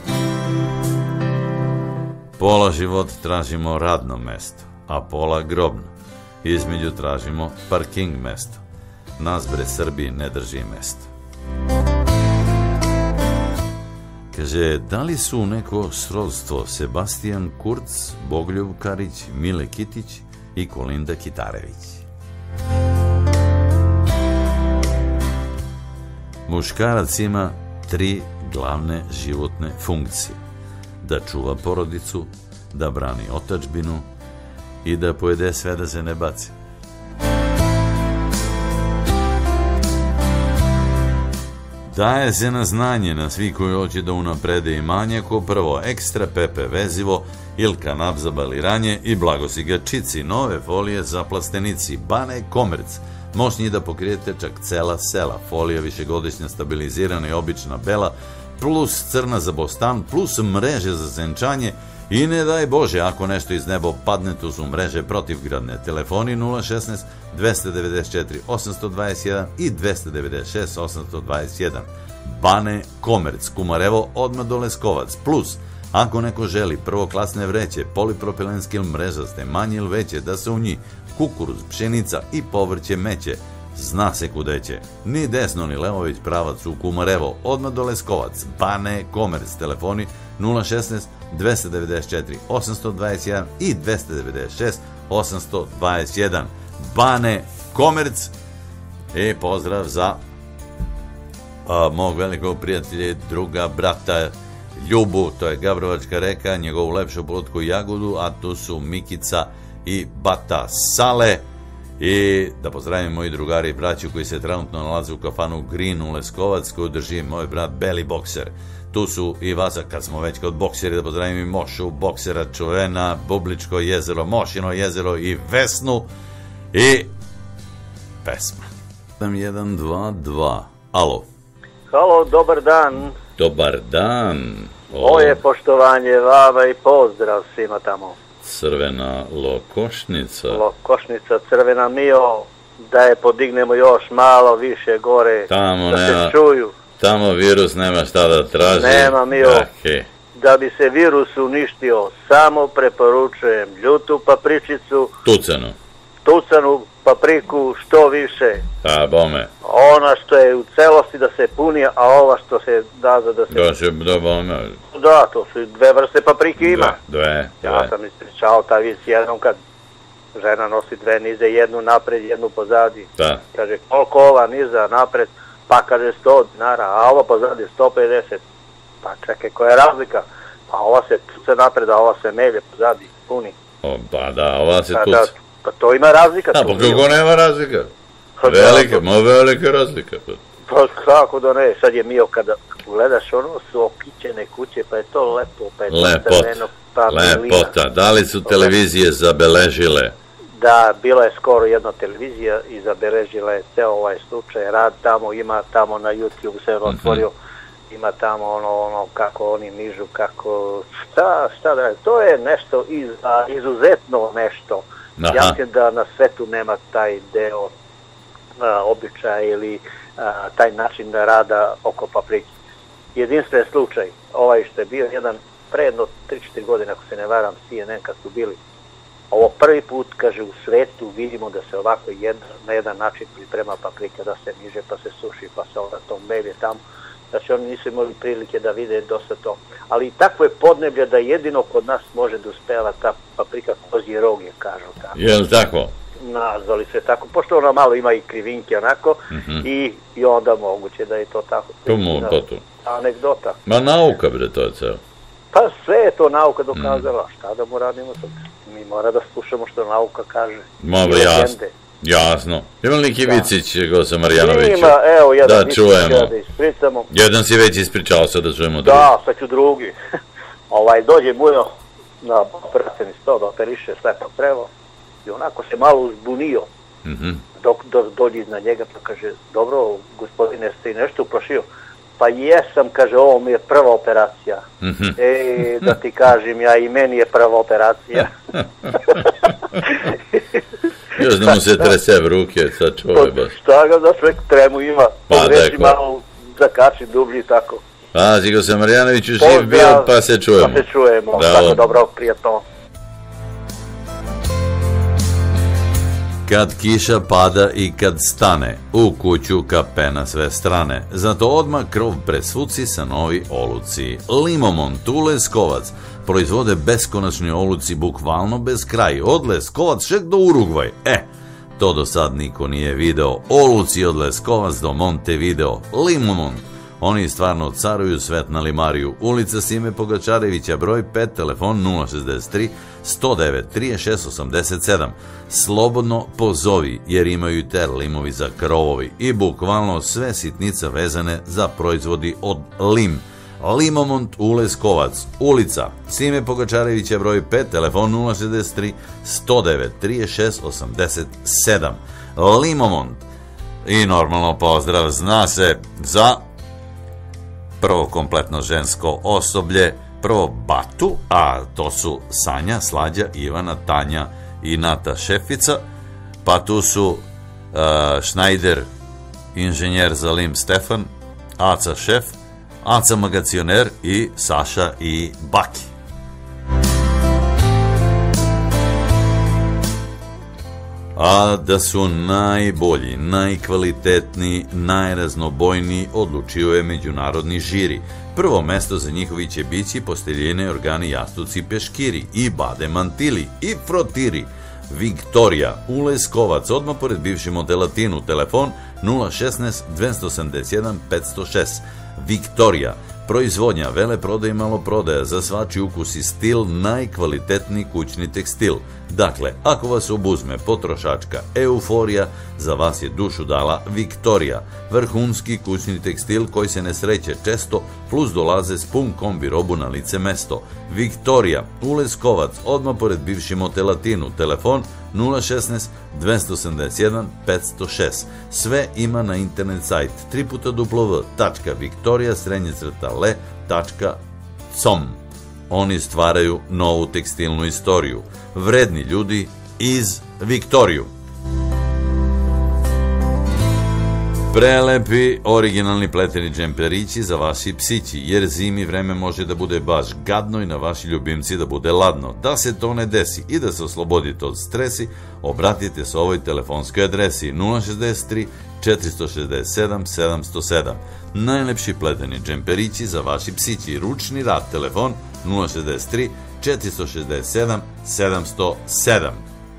Pola život tražimo radno mesto, a pola grobno. Između tražimo parking mesto. Nas bre Srbiji ne drži mesto. Kaže, da li su neko srodstvo Sebastijan Kurz, Bogoljub Karić, Mile Kitić i Kolinda Kitarević? Muškarac ima tri glavne životne funkcije. Da čuva porodicu, da brani otadžbinu i da pojede sve da se ne baci. Daje se na znanje na svi koji hoće da unaprede imanje, ko prvo ekstra pepe vezivo, ilka nap za baliranje i blagosiga čici, nove folije za plastenici, bane komerc. Moćni da pokrijete čak cela sela, folija višegodišnja stabilizirana i obična bela, plus crna za bostan, plus mreže za zenčanje i ne daj Bože, ako nešto iz nebo padne, tu su mreže protivgradne. Telefoni nula šesnaest dvesta devedeset četiri osamsto dvadeset jedan i dvesta devedeset šest osamsto dvadeset jedan. Bane Komerc, Kumarevo, odmah do Leskovac. Plus, ako neko želi prvoklasne vreće, polipropilenske ili mrežaste, manje ili veće, da se u njih kukuruz, pšenica i povrće meće, zna se kudeće. Ni desno ni levo, već pravac u Kumarevo, odmah do Leskovac. Bane Komerc, telefoni nula šesnaest dvesta devedeset četiri osamsto dvadeset jedan i dvesta devedeset šest osamsto dvadeset jedan. Bane Komerc. I pozdrav za a, mog velikog prijatelja, druga brata Ljubu, to je Gabrovačka reka, njegovu lepšu plotku Jagodu, a tu su Mikica i Bata Sale. I da pozdravim moji drugari i braću koji se trenutno nalaze u kafanu Green u Leskovac, koju drži moj brat Beli Bokser. Tu su i Vasa, kad smo već kod bokseri, da pozdravim i Mošu, boksera čuvena, Bubličko jezero, Mošino jezero i Vesnu i pesma. jedan dva dva. Alo. Halo, dobar dan. Dobar dan. O... Moje poštovanje vama i pozdrav svima tamo. Crvena Lokošnica. Lokošnica, crvena Mio, da je podignemo još malo više gore, tamo da nema, se čuju. Tamo virus nema šta da traži. Nema Mio, okay. Da bi se virus uništio, samo preporučujem ljutu papričicu, tucanu, tucanu papriku što više. A bome. Ona što je u celosti da se puni, a ova što se da za da se... Da se da bome. Da, to su dve vrste paprike ima. Dve, dve. Ja sam ispričao ta vic jednom kad žena nosi dve nize, jednu napred, jednu pozadi. Da. Kaže, koliko ova niza napred? Pa kaže sto dinara, a ova pozadi sto pedeset. Pa čekaj, koja je razlika? Pa ova se tuca napred, a ova se melje pozadi, puni. O, pa da, ova se tuca. Da, pa to ima razlika. A, pa kako nema razlika? Velika, ma velika razlika. Pa kako da ne, sad je Mio kada gledaš ono su okićene kuće, pa je to lepo, pa je to lepota, crveno, pa lepota. Da li su televizije zabeležile? Da, bila je skoro jedna televizija i zabeležila je ceo ovaj slučaj, rad tamo ima, tamo na YouTube se otvorio, mm-hmm. Ima tamo ono, ono, kako oni nižu, kako, šta, šta da je, to je nešto iz, a, izuzetno nešto. Aha. Ja mislim da na svetu nema taj deo a, običaja ili a, taj način rada oko paprike. Jedinstven slučaj, ovaj što je bio jedan predno tri četiri godine, ako se ne varam, C N N kad su bili. Ovo prvi put, kaže, u svetu vidimo da se ovako jedna, na jedan način priprema paprika, da se niže, pa se suši, pa se onda to melje tamo. Znači oni nisu imali prilike da vide dosta to. Ali takvo je podneblje da jedino kod nas može da uspeva ta paprika kozji rog, je kažu tako. Je li tako? Nazvali se tako, pošto ona malo ima i krivinke onako, Mhm. i, i onda moguće da je to tako. Komu to tu? Anegdota. Ma nauka, bre, to je ceo. Pa sve je to nauka dokazala, šta da mu radimo sad? Mi mora da slušamo što nauka kaže. Ma, I bre, jasno. legende. Jasno. Ima li neki vicić, Gosa Marjanovića? Ima, evo, jedan Da vicić čujemo. da ispricamo. Jedan si već ispričao, sad da čujemo drugi. Da, sad ću drugi. ovaj, dođe Mujo na operacijni sto da operiše slepo crevo i onako se malo uzbunio. Mhm. Dok do, dođe iznad njega pa kaže, dobro, gospodine, ste i nešto uplašio? Pa jesam, kaže, ovo mi je prva operacija. Mhm. E, da ti kažem, ja i meni je prva operacija. Još da mu se trese v ruke, sad čuje baš. Šta ga da sve tremu ima, Pa, pogreši tako. malo, zakači dublji tako. Pazi, Gosa Marjanoviću, živ Pozdrav, bio, pa se čujemo. Pa se čujemo, Da, tako o- dobro, prijatno. Kad kiša pada i kad stane, u kuću kape na sve strane. Zato odmah krov presvuci sa novi oluci. Limomont u Leskovac proizvode beskonačni oluci bukvalno bez kraj. Od Leskovac šek do Urugvaj. E, to do sad niko nije video. Oluci od Leskovac do Montevideo. Limomont. Oni stvarno caruju svet na limariju. Ulica Sime Pogačarevića, broj pet, telefon nula šezdeset tri sto devet trideset šest osamdeset sedam. Slobodno pozovi, jer imaju i ter limovi za krovovi i bukvalno sve sitnice vezane za proizvodi od lim. Limomont u Leskovac, ulica Sime Pogačarevića, broj pet, telefon nula šezdeset tri sto devet trideset šest osamdeset sedam. Limomont. I normalno pozdrav zna se za prvo kompletno žensko osoblje, prvo Batu, a to su Sanja, Slađa, Ivana, Tanja i Nata šefica, pa tu su uh, Schneider, inženjer za lim Stefan, Aca šef, Aca magacioner i Saša i Baki. A da su najbolji, najkvalitetniji, najraznobojniji odlučio je međunarodni žiri. Prvo mesto za njihovi će bići posteljene organi jastuci peškiri i bade mantili i frotiri. Viktorija u Leskovac, odmah pored bivši Modelatinu, telefon nula šesnaest dvesta osamdeset jedan petsto šest. Viktorija, proizvodnja, veleprodaja i maloprodaja, za svačiji ukus i stil, najkvalitetniji kućni tekstil. Dakle, ako vas obuzme potrošačka euforija, za vas je dušu dala Viktorija. Vrhunski kućni tekstil koji se ne sreće često, plus dolaze s pun kombi robu na lice mesto. Viktorija u Leskovac, odmah pored bivši Motelatinu, telefon nula šesnaest dvesta osamdeset jedan petsto šest. Sve ima na internet sajt w w w tačka viktorija srednje crta le tačka com. Oni stvaraju novu tekstilnu istoriju. Vredni ljudi iz Viktoriju. Prelepi, originalni pleteni džemperići za vaši psići, jer zimi vreme može da bude baš gadno i na vaši ljubimci da bude ladno. Da se to ne desi i da se oslobodite od stresi, obratite se ovoj telefonskoj adresi nula šezdeset tri četiristo šezdeset sedam sedamsto sedam. Najlepši pleteni džemperići za vaši psići, ručni rad, telefon nula šezdeset tri četiristo šezdeset sedam sedamsto sedam.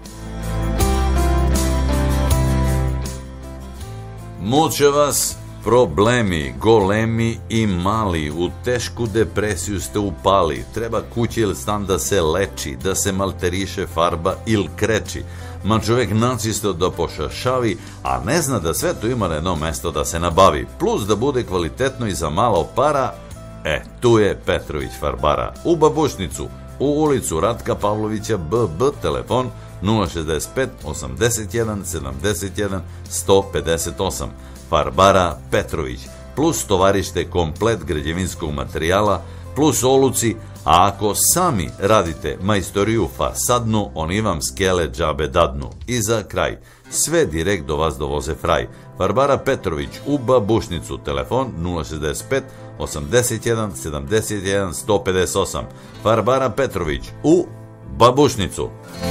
Muče vas problemi, golemi i mali, u tešku depresiju ste upali, treba kuće ili stan da se leči, da se malteriše farba ili kreči. Ma čovjek načisto da pošašavi, a ne zna da sve to ima na jedno mesto da se nabavi, plus da bude kvalitetno i za malo para. E, tu je Petrović Farbara, u Babušnicu, u ulicu Ratka Pavlovića B B, telefon nula šezdeset pet osamdeset jedan sedamdeset jedan sto pedeset osam. Farbara Petrović, plus tovarište komplet građevinskog materijala, plus oluci, a ako sami radite majstoriju fasadnu, oni vam skele džabe dadnu. I za kraj, sve direkt do vas dovoze fraj. Farbara Petrović u Babušnicu, telefon nula šezdeset pet osamdeset jedan sedamdeset jedan sto pedeset osam. Farbara Petrović u Babušnicu.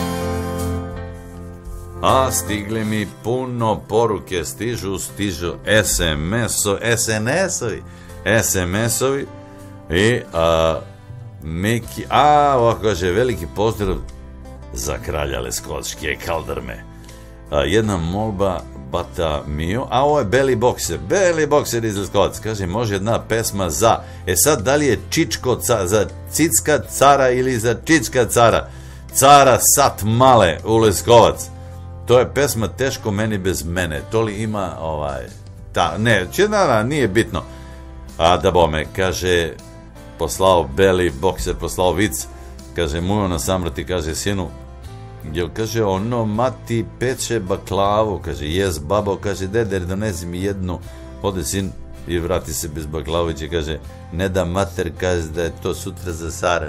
A stigli mi puno poruke, stižu, stižu es em es-o, es en es-ovi. es em es-ovi i a, Miki, a ovako kaže, veliki pozdrav za kralja Leskovačke kaldrme. A, jedna molba Bata Mio, a ovo je Beli Bokser, Beli Bokser iz Leskovac, kaže, može jedna pesma za, e sad, da li je Čičko ca, za Cicka cara ili za Čička cara, cara sat male u Leskovac, to je pesma Teško meni bez mene, to li ima, ovaj, ta, ne, činara, nije bitno, a da bome, kaže, poslao Beli Bokser, poslao vic, kaže, mujo na samrati, kaže, sinu, jel, kaže, ono, mati peče baklavu, kaže, jes, babo, kaže, deder, donesi mi jednu, ode sin i vrati se bez baklavića, kaže, ne da mater, kaže, da je to sutra za saran.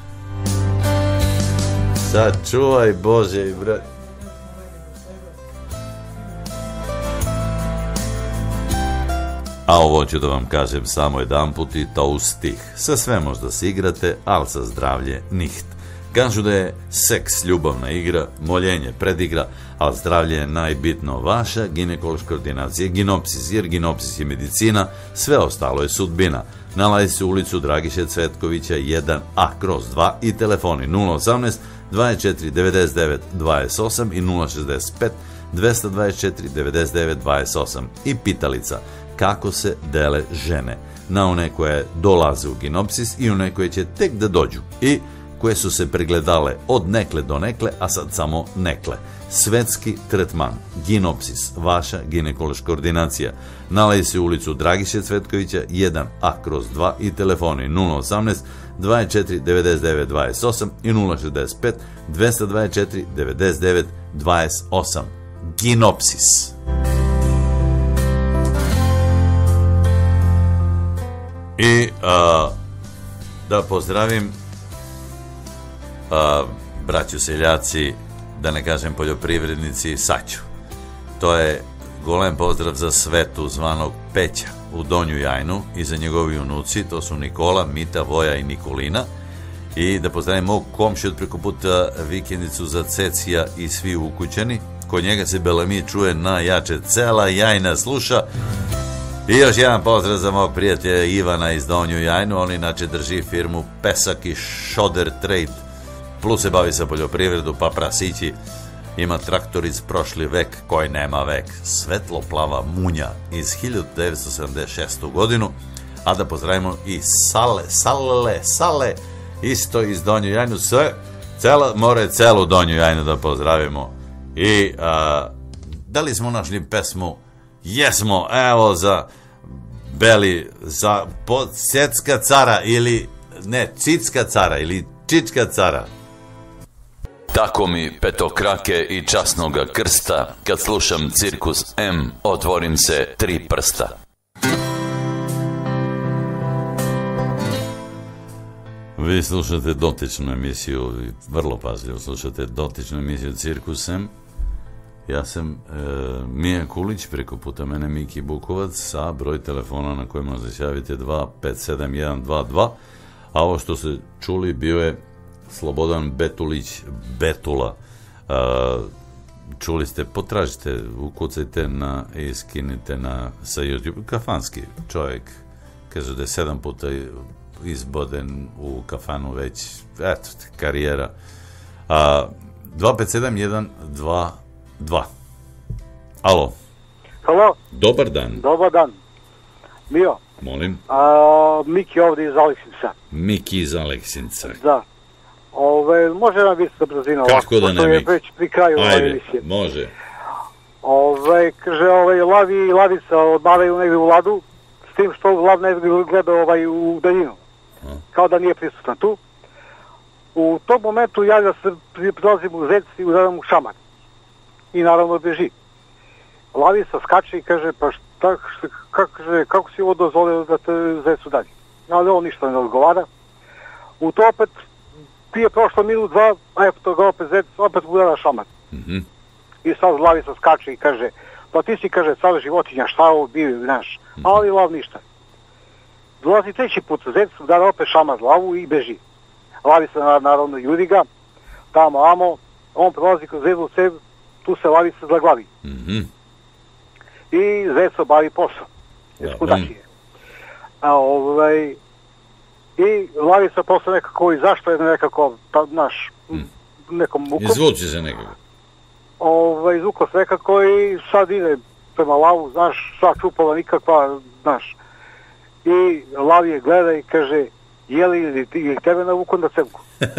Sad čuvaj, Bože, i brat. A ovo ću da vam kažem samo jedan put i to u stih. Sa sve možda se igrate, ali sa zdravlje niht. Kažu da je seks ljubavna igra, moljenje predigra, ali zdravlje je najbitno. Vaša ginekološka ordinacija Ginopsis, jer Ginopsis je medicina, sve ostalo je sudbina. Nalazi se u ulicu Dragiše Cvetkovića jedan a kroz dva i telefoni nula osamnaest dvadeset četiri devedeset devet dvadeset osam i nula šezdeset pet dvesta dvadeset četiri devedeset devet dvadeset osam. I pitalica, kako se dele žene na one koje dolaze u Ginopsis i one koje će tek da dođu i koje su se pregledale od nekle do nekle, a sad samo nekle. Svetski tretman, Ginopsis, vaša ginekološka ordinacija. Nalazi se u ulicu Dragiše Cvetkovića jedan a kroz dva i telefoni nula osamnaest dvadeset četiri devedeset devet dvadeset osam i nula šezdeset pet dvesta dvadeset četiri devedeset devet dvadeset osam. Ginopsis. I a, da pozdravim a, braću seljaci, da ne kažem poljoprivrednici, Saću. To je golem pozdrav za Svetu zvanog Peća u Donju Jajnu i za njegovi unuci, to su Nikola, Mita, Voja i Nikolina. I da pozdravim mog komšiju od preko puta vikendicu za Cecija i svi ukućani. Kod njega se Belami čuje najjače, cela Jajna sluša. I još jedan pozdrav za mog prijatelja Ivana iz Donju Jajnu, on inače drži firmu Pesak i Šoder Trade, plus se bavi sa poljoprivredu, pa prasići, ima traktor iz prošli vek koji nema vek, svetlo plava munja iz hiljadu devetsto sedamdeset šeste. godinu, a da pozdravimo i Sale, Sale, Sale, isto iz Donju Jajnu, sve, cela, more celu Donju Jajnu da pozdravimo. I a, da li smo našli pesmu? Jesmo, evo za Beli, za Cecka cara ili, ne, Cicka cara ili Čička cara. Tako mi petokrake i časnoga krsta, kad slušam Cirkus M, otvorim se tri prsta. Vi slušate dotičnu emisiju, vrlo pažljivo slušate dotičnu emisiju Cirkus M. Ja sam e, Mija Kulić, preko puta mene Miki Bukovac, sa broj telefona na koji možete se javiti dva pet sedam jedan dva dva, a ovo što ste čuli bio je Slobodan Betulić Betula. E, čuli ste, potražite, ukucajte na i skinite na, sa YouTube, kafanski čovjek, kaže da je sedam puta izboden u kafanu već, eto, karijera. A, dva pet sedam jedan dva dva. Alo. Halo. Dobar dan. Dobar dan. Mio. Molim. A, Miki ovdje iz Aleksinca. Miki iz Aleksinca. Da. Ove, može nam biti sa brzinom. Kako da ne, Miki? Već pri kraju ove Ajde, emisije. može. Ove, kaže, ove, Lavi i Lavica odmaraju negdje u Ladu, s tim što Lav ne gleda ovaj, u daljinu. A. Kao da nije prisutan tu. U tom momentu javlja se, prilazim u zec i udaram u šamar. I naravno beži. Lavica skače i kaže, pa šta, kako, kako si ovo dozvolio da te zecu dalje? Ali on ništa ne odgovara. U to opet prije prošlo minut, dva, a eto ga opet zec, opet udara šamar. Mm-hmm. I sad Lavica skače i kaže, pa ti si, kaže, sad životinja, šta ovo bio, znaš. Mm-hmm. Ali Lav ništa. Dolazi treći put zec, udara opet šamar Lavu i beži. Lavica naravno juri ga, tamo amo, on prolazi kroz zezlu cev, tu se Lavica zaglavi. Mm-hmm. I zec obavi posao. Eskudačije. A ovaj, i Lavica posle nekako, i zašto je nekako, pa, naš, Hmm. nekom mukom. Izvuči se nekako. Ovaj, izvukao se nekako i sad ide prema lavu, znaš, sva čupala nikakva, znaš. I lav je gleda i kaže, je li ili, ili tebe navukom na cevku?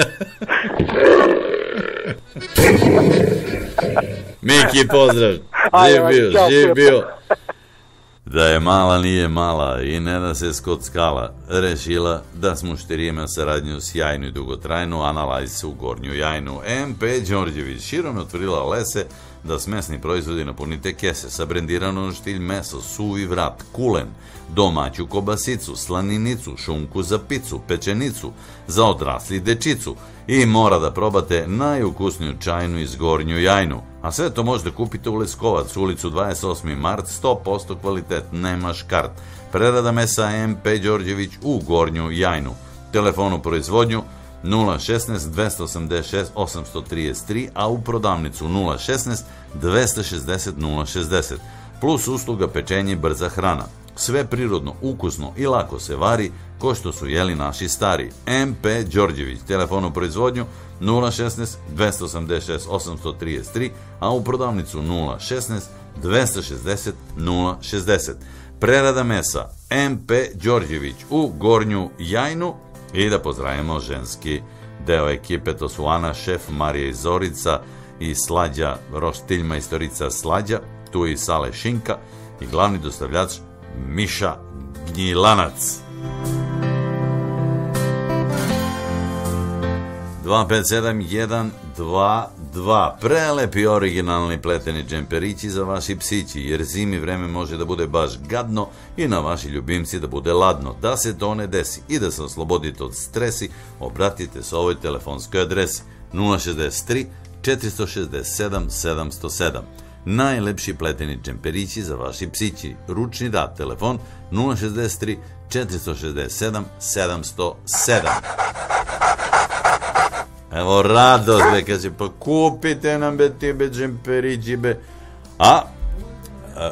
Miki, pozdrav. Živ bio, živ bio. Da je mala nije mala i ne da se skockala, rešila da smušterima saradnju sjajnu i dugotrajnu, a nalazi se u Gornju Jajnu. M P Đorđević širom otvorila lese da s mesni proizvodi napunite kese sa brendirano štilj meso, suvi vrat, kulen, domaću kobasicu, slaninicu, šunku za picu, pečenicu, za odrasli dečicu i mora da probate najukusniju čajnu iz Gornju Jajnu. A sve to možete kupiti u Leskovac, ulicu dvadeset osmi mart, sto posto kvalitet, nema škart. Prerada mesa M P Đorđević u Gornju Jajnu. Telefonu proizvodnju nula šesnaest dvesta osamdeset šest osamsto trideset tri, a u prodavnicu nula šesnaest dvesta šezdeset nula šezdeset. Plus usluga pečenje i brza hrana. Sve prirodno, ukusno i lako se vari, ko što su jeli naši stari. M P Đorđević, telefonu proizvodnju nula šesnaest dvesta osamdeset šest osamsto trideset tri, a u prodavnicu nula šesnaest dvesta šezdeset nula šezdeset. Prerada mesa M P Đorđević u Gornju Jajnu. I da pozdravimo ženski deo ekipe, to su Ana, šef, Marija i Zorica i Slađa, roštilj majstorica Slađa, tu je i Sale Šinka i glavni dostavljač Miša Gnjilanac. dva pet sedam jedan dva dva. Prelepi originalni pleteni džemperići za vaši psići, jer zimi vreme može da bude baš gadno i na vaši ljubimci da bude ladno. Da se to ne desi i da se oslobodite od stresi, obratite se ovoj telefonskoj adresi nula šezdeset tri četiristo šezdeset sedam sedamsto sedam. Najlepši pleteni džemperići za vaši psići. Ručni rad, telefon nula šezdeset tri četiristo šezdeset sedam sedamsto sedam. Evo radost, be, kaže, pa kupite nam, be, ti, be, džemperići, be. A, a,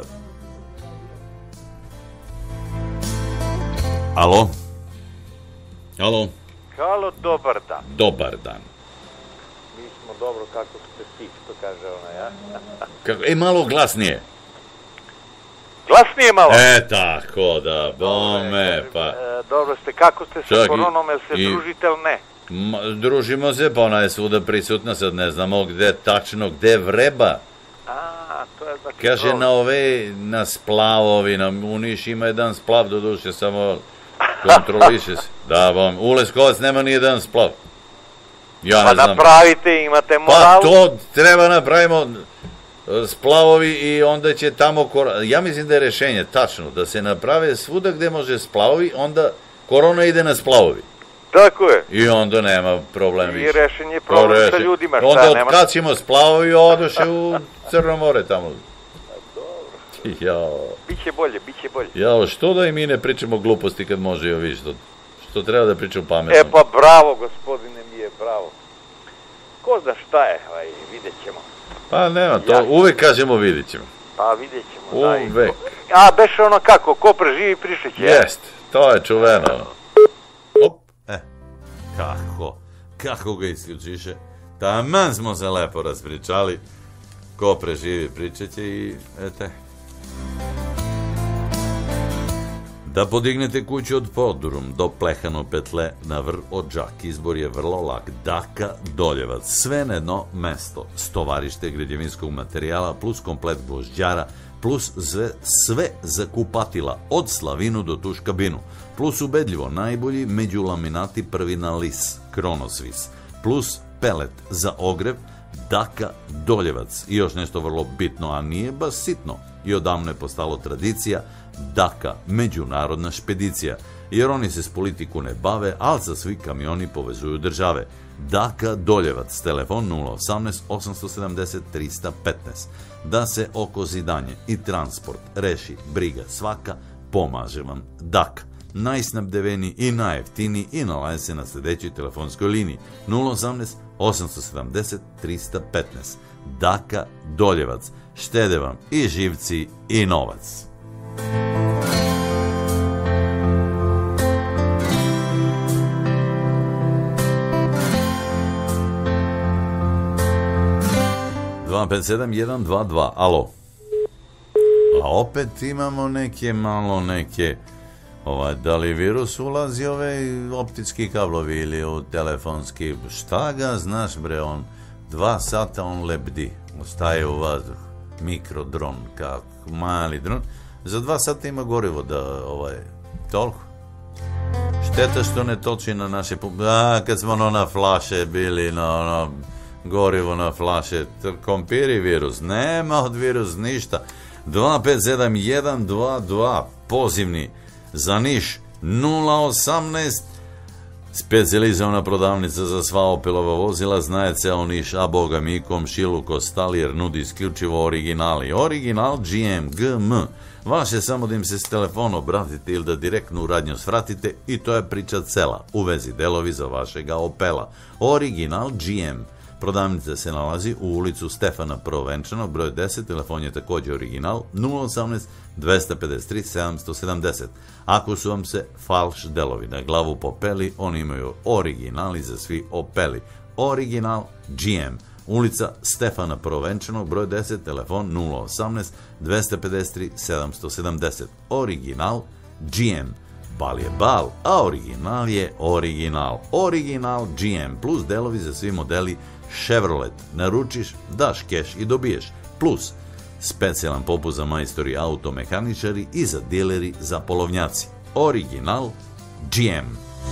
alo? Alo? Halo, dobar dan. Dobar dan. Mi smo dobro, kako ste ti, što kaže ona, ja? Kako, e, malo glasnije. Glasnije malo? E, tako da, bome, pa. E, dobro ste, kako ste sa koronom, jel se i, družite ili ne? Ma, družimo se, pa ona je svuda prisutna, sad ne znamo gde tačno, gde vreba. A, to je znači... Kaže problem. Na ove, na splavovi, na Uniš ima jedan splav, do duše, samo kontroliše se. Da, vam, u Leskovac nema ni jedan splav. Ja ne pa znam. napravite, imate moral. Pa to treba napravimo splavovi i onda će tamo, ja mislim da je rešenje tačno, da se naprave svuda gde može splavovi, onda korona ide na splavovi. Tako je. I onda nema problem više. I rešen je problem sa ljudima. Šta, onda nema... kad ćemo splavovi, odoše u Crno more tamo. Dobro. Jao. Biće bolje, biće bolje. Jao, što da i mi ne pričamo gluposti kad može i ovi, što, što treba da pričamo pametno. E pa bravo, gospodine mi je, bravo. Ko zna šta je, aj, vidjet ćemo. Pa nema, to ja. Uvek kažemo vidjet ćemo. Pa vidjet ćemo, da. Uvek. A, beše ono kako, ko preživi prišeće. Jest, to je čuveno. Op, e, kako, kako ga isključiše. Taman smo se lepo raspričali. Ko preživi pričeće i ete. Da podignete kuću od podrum do plehano petle na vr od džak, izbor je vrlo lak. Daka Doljevac, sve na jedno mesto, stovarište građevinskog materijala plus komplet gvožđara plus sve, sve za kupatila od slavinu do tuš kabinu, plus ubedljivo najbolji među laminati prvi na lis, Kronosvis, plus pelet za ogrev, Daka Doljevac. I još nešto vrlo bitno, a nije baš sitno i odavno je postalo tradicija, Daka, međunarodna špedicija, jer oni se s politiku ne bave, ali sa svi kamioni povezuju države. Daka Doljevac, telefon nula osamnaest osamsto sedamdeset trista petnaest. Da se oko zidanje i transport reši briga svaka, pomaže vam Daka. Najsnabdeveni i najjeftiniji i nalazi se na sljedećoj telefonskoj liniji nula osamnaest osamsto sedamdeset trista petnaest. Daka Doljevac, štede vam i živci i novac. dva pet sedam jedan dva dva. Alo. A opet imamo neke malo neke... Ovaj, da li virus ulazi ove optički kablovi ili u telefonski? Šta ga znaš bre, on dva sata on lebdi, ostaje u vazduh. Mikrodron, kako mali dron. Za dva sata ima gorivo da, ovaj, toliko. Šteta što ne toči na naše... A, kad smo ono na flaše bili, na ono, gorivo na flaše, kompiri virus, nema od virus ništa. dva pet sedam jedan dva dva, pozivni za Niš nula osamnaest, specijalizovana prodavnica za sva Opelova vozila, znaje ceo Niš, a boga mi komšilu Kostalijer nudi isključivo originali. Original G M, G M. Vaše samo da im se s telefona obratite ili da direktno u radnju svratite i to je priča cela. U vezi delovi za vašega Opela. Original G M. Prodavnica se nalazi u ulicu Stefana Prvenčanog, broj deset, telefon je također original nula osamnaest dvesta pedeset tri sedamsto sedamdeset. Ako su vam se falš delovi na glavu popeli, oni imaju originali za svi Opeli. Original G M. Ulica Stefana Prvenčanog, broj deset, telefon nula osamnaest dvesta pedeset tri sedamsto sedamdeset. Original G M. Bal je bal, a original je original. Original G M plus delovi za svi modeli Chevrolet. Naručiš, daš keš i dobiješ. Plus specijalan popust za majstori automehaničari i za dileri za polovnjaci. Original G M.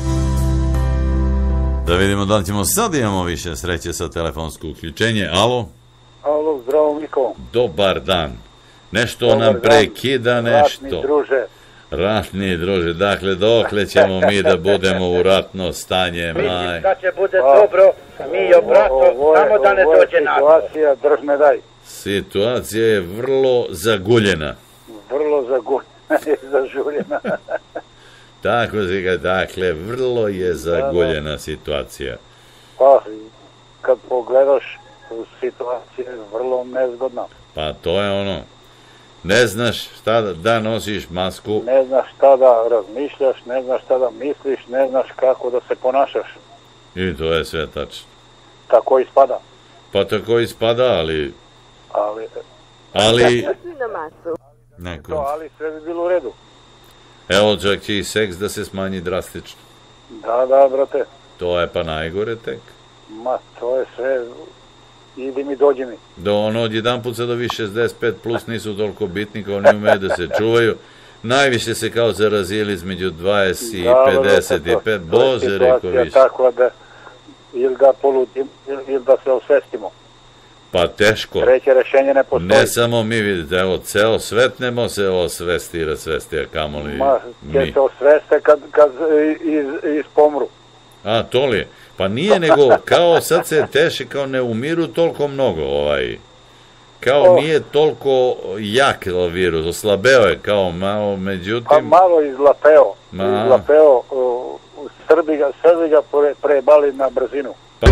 Da vidimo da li ćemo sad imamo više sreće sa telefonsko uključenje. Alo? Alo, zdravo Miko. Dobar dan. Nešto Dobar nam prekida, dan. Nešto. Ratni druže. Ratni druže, dakle, dokle ćemo mi da budemo u ratno stanje, maj? Vidim da će bude dobro, mi obrato, samo da ne dođe na to. Situacija, drž me daj. Situacija je vrlo zaguljena. Vrlo zaguljena i zažuljena. Tako se ga, dakle, vrlo je zaguljena situacija. Pa, kad pogledaš, situacija je vrlo nezgodna. Pa to je ono, ne znaš šta da, da nosiš masku. Ne znaš šta da razmišljaš, ne znaš šta da misliš, ne znaš kako da se ponašaš. I to je sve tačno. Tako ispada. Pa tako ispada, ali... Ali... Ali... Neko. To, ali sve bi bilo u redu. Evo, čak će i seks da se smanji drastično. Da, da, brate. To je pa najgore tek. Ma, to je sve... Idi mi, dođi mi. Do ono, od jedan put sad ovi šezdeset pet plus nisu toliko bitni kao oni umeju da se čuvaju. Najviše se kao zarazili između dvadeset i pedeset pet. Bože, reko više. Tako da ili da poludim, ili da se osvestimo. Pa teško. Treće rešenje ne postoji. Ne samo mi, vidite, evo, ceo svet nemo se osvesti i rasvesti, a kamoli Ma, mi. će se osveste kad, kad iz, iz pomru. A, to li je? Pa nije nego, kao sad se teši, kao ne umiru toliko mnogo, ovaj, kao oh. nije toliko jak virus, oslabeo je kao malo, međutim... Pa malo izlapeo, Ma... izlapeo, uh, Srbi ga, Srbi ga pre, prebali na brzinu. Pa...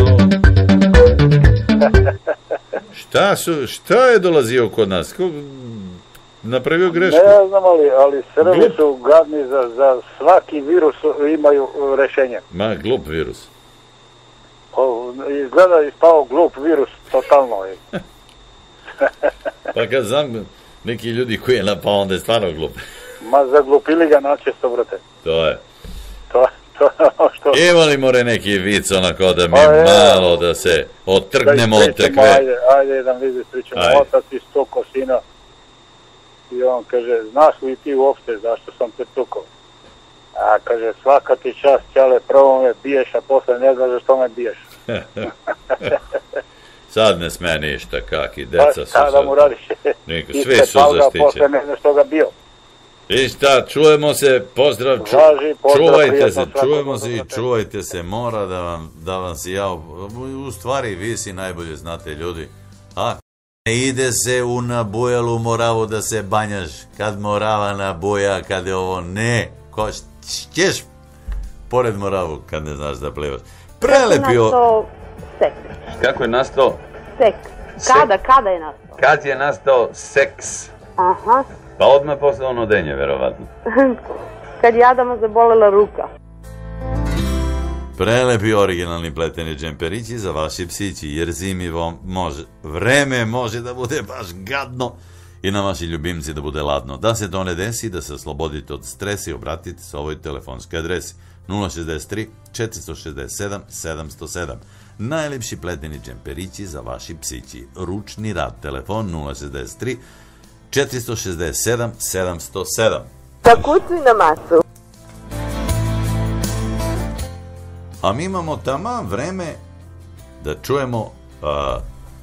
šta su, šta je dolazio kod nas? Ko... Napravio grešku? Ne znam, ali, ali Srbi glup. Su gadni za, za svaki virus, imaju rešenje. Ma, glup virus. O, izgleda ispao glup virus, totalno je. Pa kad znam neki ljudi koji je napao, onda je stvarno glup. Ma zaglupili ga načesto, brate. To je. To, to je ono što... Ima li more neki vic onako da mi pa, je, malo da se otrgnemo od tekve? Ajde, ajde da mi ispričamo. Otac iz tukao sina i on kaže, znaš li ti uopšte zašto sam te tukao? A kaže, svaka ti čast, ćale, prvo me biješ, a posle ne znaš zašto me biješ. Sad ne sme ništa, kaki, deca pa, su... Pa da mu radiš. Niko, svi su zaštićeni. Posle ne znaš što ga bio. I šta, čujemo se, pozdrav, ču, Važi, pozdrav čuvajte se, čujemo se i čuvajte se, mora da vam, da vam si ja, u stvari vi si najbolje znate ljudi, a ne ide se u Nabujalu Moravu da se banjaš, kad Morava nabuja, kad je ovo, ne, ko ćeš pored Moravu kad ne znaš da plivaš. Prelepio... Kako je nastao seks? Kako je nastao? Seks. Kada, kada je nastao? Kad je nastao seks? Aha. Pa odmah posle onodenja, verovatno. Kad je Adama zabolela ruka. prelepi originalni pleteni džemperići za vaši psići, jer zimi vam može, vreme može da bude baš gadno i na vaši ljubimci da bude ladno. Da se to ne desi, da se oslobodite od stresa i obratite se ovoj telefonskoj adresi nula šezdeset tri četiri šezdeset sedam sedamsto sedam. Najlepši pleteni džemperići za vaši psići. Ručni rad, telefon nula šezdeset tri četiri šezdeset sedam sedamsto sedam. Zakucuj na macu. A mi imamo taman vreme da čujemo uh,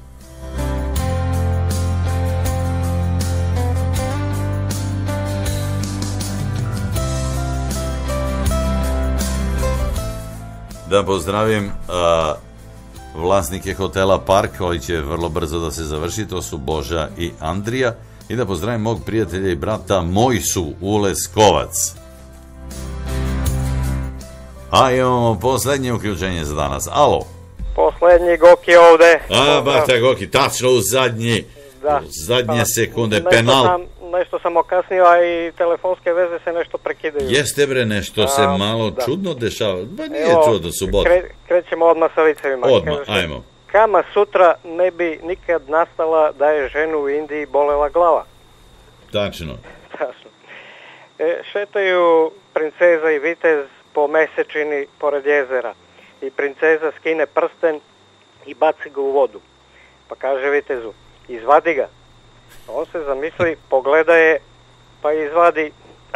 da pozdravim uh, vlasnike hotela Park, koji će vrlo brzo da se završi, to su Boža i Andrija, i da pozdravim mog prijatelja i brata Mojsu Uleskovac. A imamo poslednje uključenje za danas. Alo. Poslednji Goki ovde. A, bata Goki, tačno u zadnji, da. u zadnje pa, sekunde, nešto penal. Sam, nešto sam okasnio, a i telefonske veze se nešto prekidaju. Jeste bre, nešto a, se malo da. čudno dešava. Ba nije Evo, čudno, subota. Kre, krećemo odmah sa vicevima. Odmah, Kaže, ajmo. Kama sutra ne bi nikad nastala da je ženu u Indiji bolela glava. Tačno. Tačno. E, šetaju princeza i vitez po mesečini pored jezera i princeza skine prsten i baci ga u vodu. Pa kaže vitezu, izvadi ga. On se zamisli, pogleda je, pa izvadi,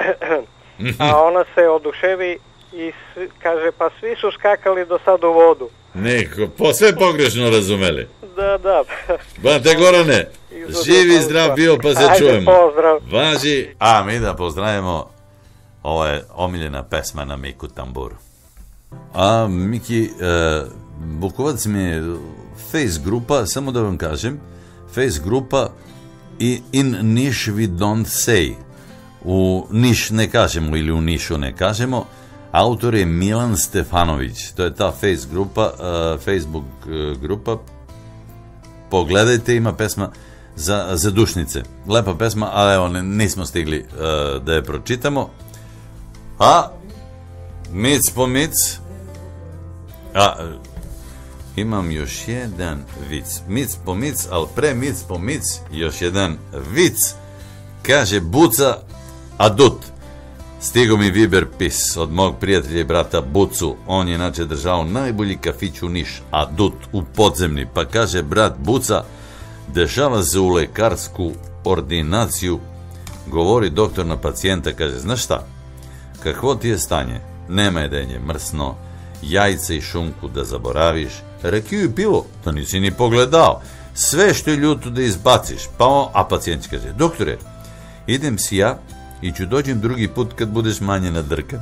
a ona se oduševi i svi, kaže, pa svi su skakali do sad u vodu. Neko, po, sve pogrešno razumeli. Da, da. Bate Gorane, živi zdrav bio, pa se Ajde, čujemo. Pozdrav. Važi. A mi da pozdravimo, ovo je omiljena pesma na Miku tamburu. A Miki, e, Bukovac mi je face grupa, samo da vam kažem, face grupa i in Niš we don't say. U Niš ne kažemo ili u Nišu ne kažemo. Autor je Milan Stefanović. To je ta face grupa, uh, Facebook uh, grupa. Pogledajte, ima pesma za, za dušnice. Lepa pesma, ali evo, nismo stigli uh, da je pročitamo. A mic po mic. A, imam još jedan vic. Mic po mic, ali pre mic po mic još jedan vic. Kaže Buca Adut. Stigo mi Viber pis od mog prijatelja i brata Bucu. On je inače držao najbolji kafić u Niš, Adut, u podzemni. Pa kaže brat Buca, dešava se u lekarsku ordinaciju. Govori doktor na pacijenta, kaže, znaš šta? Kakvo ti je stanje? Nema jedenje, mrsno, jajce i šunku da zaboraviš, rakiju i pivo, to nisi ni pogledao. Sve što je ljuto da izbaciš. Pa on, a pacijent kaže, doktore, idem si ja i ću dođem drugi put kad budeš manje nadrkan.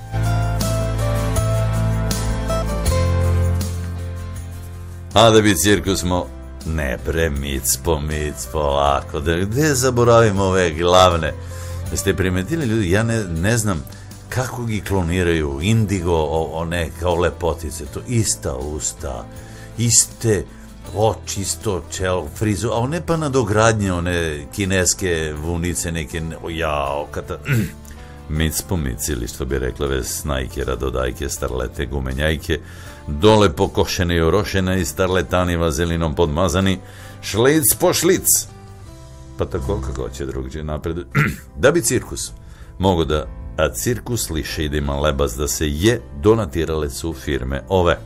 A da bi cirkus smo, ne bre, mic po mic, polako, da gde zaboravimo ove glavne. Jeste primetili ljudi, ja ne, ne znam kako gi kloniraju, indigo, one kao lepotice, to ista usta, iste oči, isto čelo, frizu, a one pa nadogradnje, one kineske vunice, neke, jao, kata... Mic po mic, ili što bi rekla ve snajke, radodajke, starlete, gumenjajke, dole pokošene i orošene i starletani vazelinom podmazani, šlic po šlic. Pa tako kako će drugdje napred. Da bi cirkus mogo da, a cirkus liše i da ima lebas da se je, donatirale su firme ove.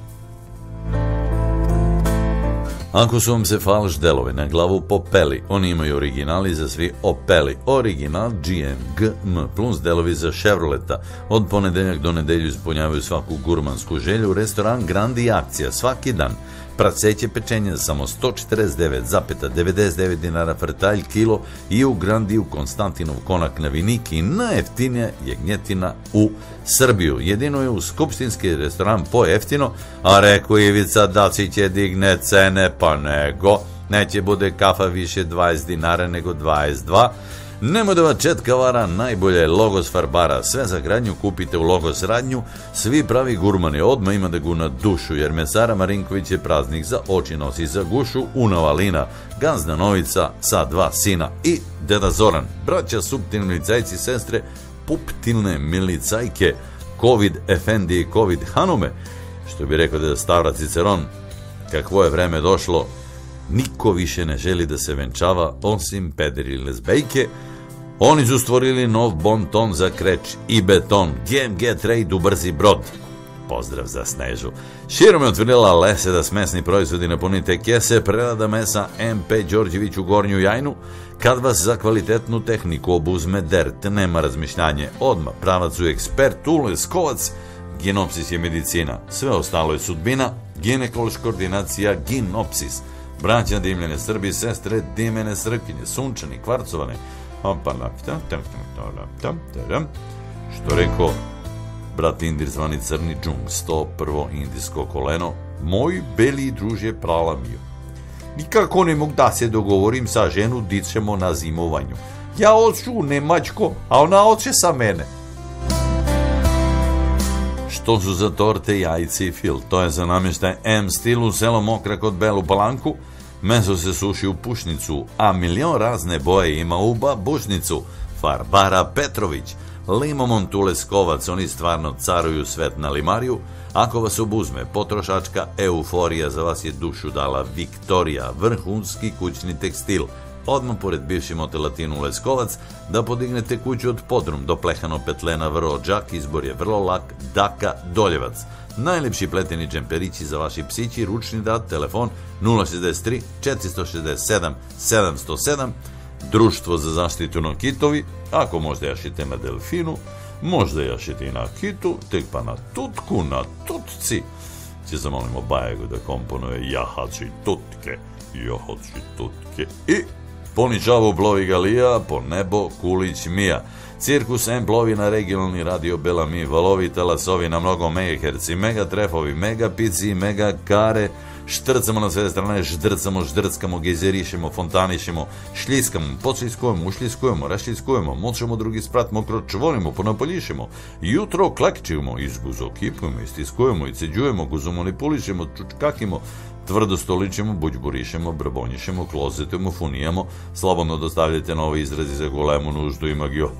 Ako su vam se falš delovi na glavu popeli, oni imaju originali za svi Opeli. Original G M G M plus delovi za Chevroleta. Od ponedeljak do nedelju ispunjavaju svaku gurmansku želju. Restoran Grandi akcija svaki dan. Praseće pečenje za samo sto četrdeset devet zarez devedeset devet dinara frtalj kilo i u Grandiju Konstantinov konak na Viniki i najjeftinija jagnjetina u Srbiju. Jedino je u skupštinski restoran pojeftino, a rekao Ivica da si će digne cene, pa nego, neće bude kafa više dvadeset dinara nego dvadeset dva. Nemoj da vas četka vara, najbolje je Logos Farbara. Sve za gradnju kupite u Logos radnju. Svi pravi gurmani odmah ima da guna dušu, jer mesara Marinković je praznik za oči, nosi za gušu, Unova Lina, Gazda Novica sa dva sina i Deda Zoran. Braća suptilni milicajci, sestre puptilne milicajke, Covid Efendi i Covid Hanume. Što bi rekao da stara Ciceron, kakvo je vreme došlo, niko više ne želi da se venčava osim pederi i lezbejke. Oni su stvorili nov bon ton za kreč i beton, G M G Trade u brzi brod. Pozdrav za Snežu. Širom je otvorila lese da smesni proizvodi napunite kese, prerada mesa M P Đorđević u Gornju Jajnu. Kad vas za kvalitetnu tehniku obuzme dert, nema razmišljanje, odmah pravac u ekspert u Leskovac. Ginopsis je medicina, sve ostalo je sudbina. Ginekološka ordinacija Ginopsis. Braća Dimljene Srbi, sestre Dimene Srkinje, Sunčani, Kvarcovane. Što rekao brat Indir zvani Crni Džung, sto prvo indijsko koleno, moj beli druže pralamio. Nikako ne mogu da se dogovorim sa ženu di ćemo na zimovanju. Ja hoću u Nemačko, a ona hoće sa mene. Što su za torte, jajce i fil? To je za namještaj M stilu, selo Mokra kod Belu Palanku. Meso se suši u pušnicu, a milion razne boje ima u babušnicu. Farbara Petrović, Limomont u Leskovac, oni stvarno caruju svet na limariju. Ako vas obuzme potrošačka euforija, za vas je dušu dala Viktorija, vrhunski kućni tekstil. Odmah pored bivši motel Latinu Leskovac, da podignete kuću od podrum do Plehano Petlena vrlo džak, izbor je vrlo lak, Daka Doljevac. Najlepši pleteni džemperići za vaši psići, ručni dat, telefon nula šezdeset tri četiristo šezdeset sedam sedamsto sedam. Društvo za zaštitu na kitovi, ako možda jašite na delfinu, možda jašite i na kitu, tek pa na tutku, na tutci. Će zamolimo Bajegu da komponuje jahači tutke, jahači tutke. I poničavu plovi Galija, po nebo Kulić Mija. Cirkus M plovi na regionalni radio Bela Mi, valovi talasovi na mnogo megaherci, mega trefovi, mega pici, mega kare. Štrcamo na sve strane, ždrcamo, ždrckamo, gejzerišemo, fontanišemo, šljiskamo, počliskujemo, ušljiskujemo, rašljiskujemo, močemo, drugi sprat mokro čvolimo, ponapoljišemo, jutro klakčimo, izguzo kipujemo, istiskujemo, iceđujemo, guzo manipulišemo, čučkakimo, tvrdo stoličemo, buđburišemo, brbonjišemo, klozetimo, funijamo, slobodno dostavljate novi izrazi za golemu nuždu i magiju,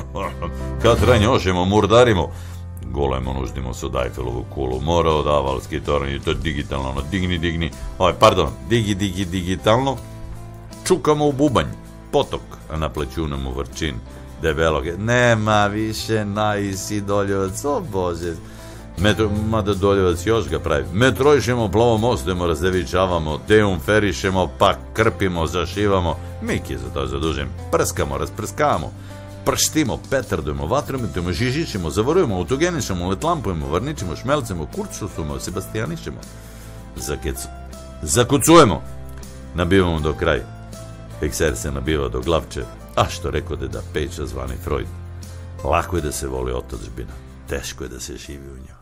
kad ranjošemo, murdarimo, golemo nuždimo se od Eiffelovu kulu, mora od Avalski toranj, to je digitalno, ono, digni, digni, ovaj, pardon, digi, digi, digitalno, čukamo u bubanj, potok, a na plećunamo vrčin, debelog je, nema više najsi Doljevac, o bože, metro, mada Doljevac još ga pravi, metrojišemo, plovomostujemo, razdevičavamo, teumferišemo, pa krpimo, zašivamo, Miki za to zadužim, prskamo, rasprskamo, prštimo, petardujemo, vatrometujemo, žižićemo, zavorujemo, autogenišemo, letlampujemo, varničemo, šmelcemo, kurčusujemo, sebastijanišemo, zakecu, zakucujemo, nabivamo do kraj, ekser se nabiva do glavče, a što rekao da Pejča zvani Freud, lako je da se voli otadžbina, teško je da se živi u njoj.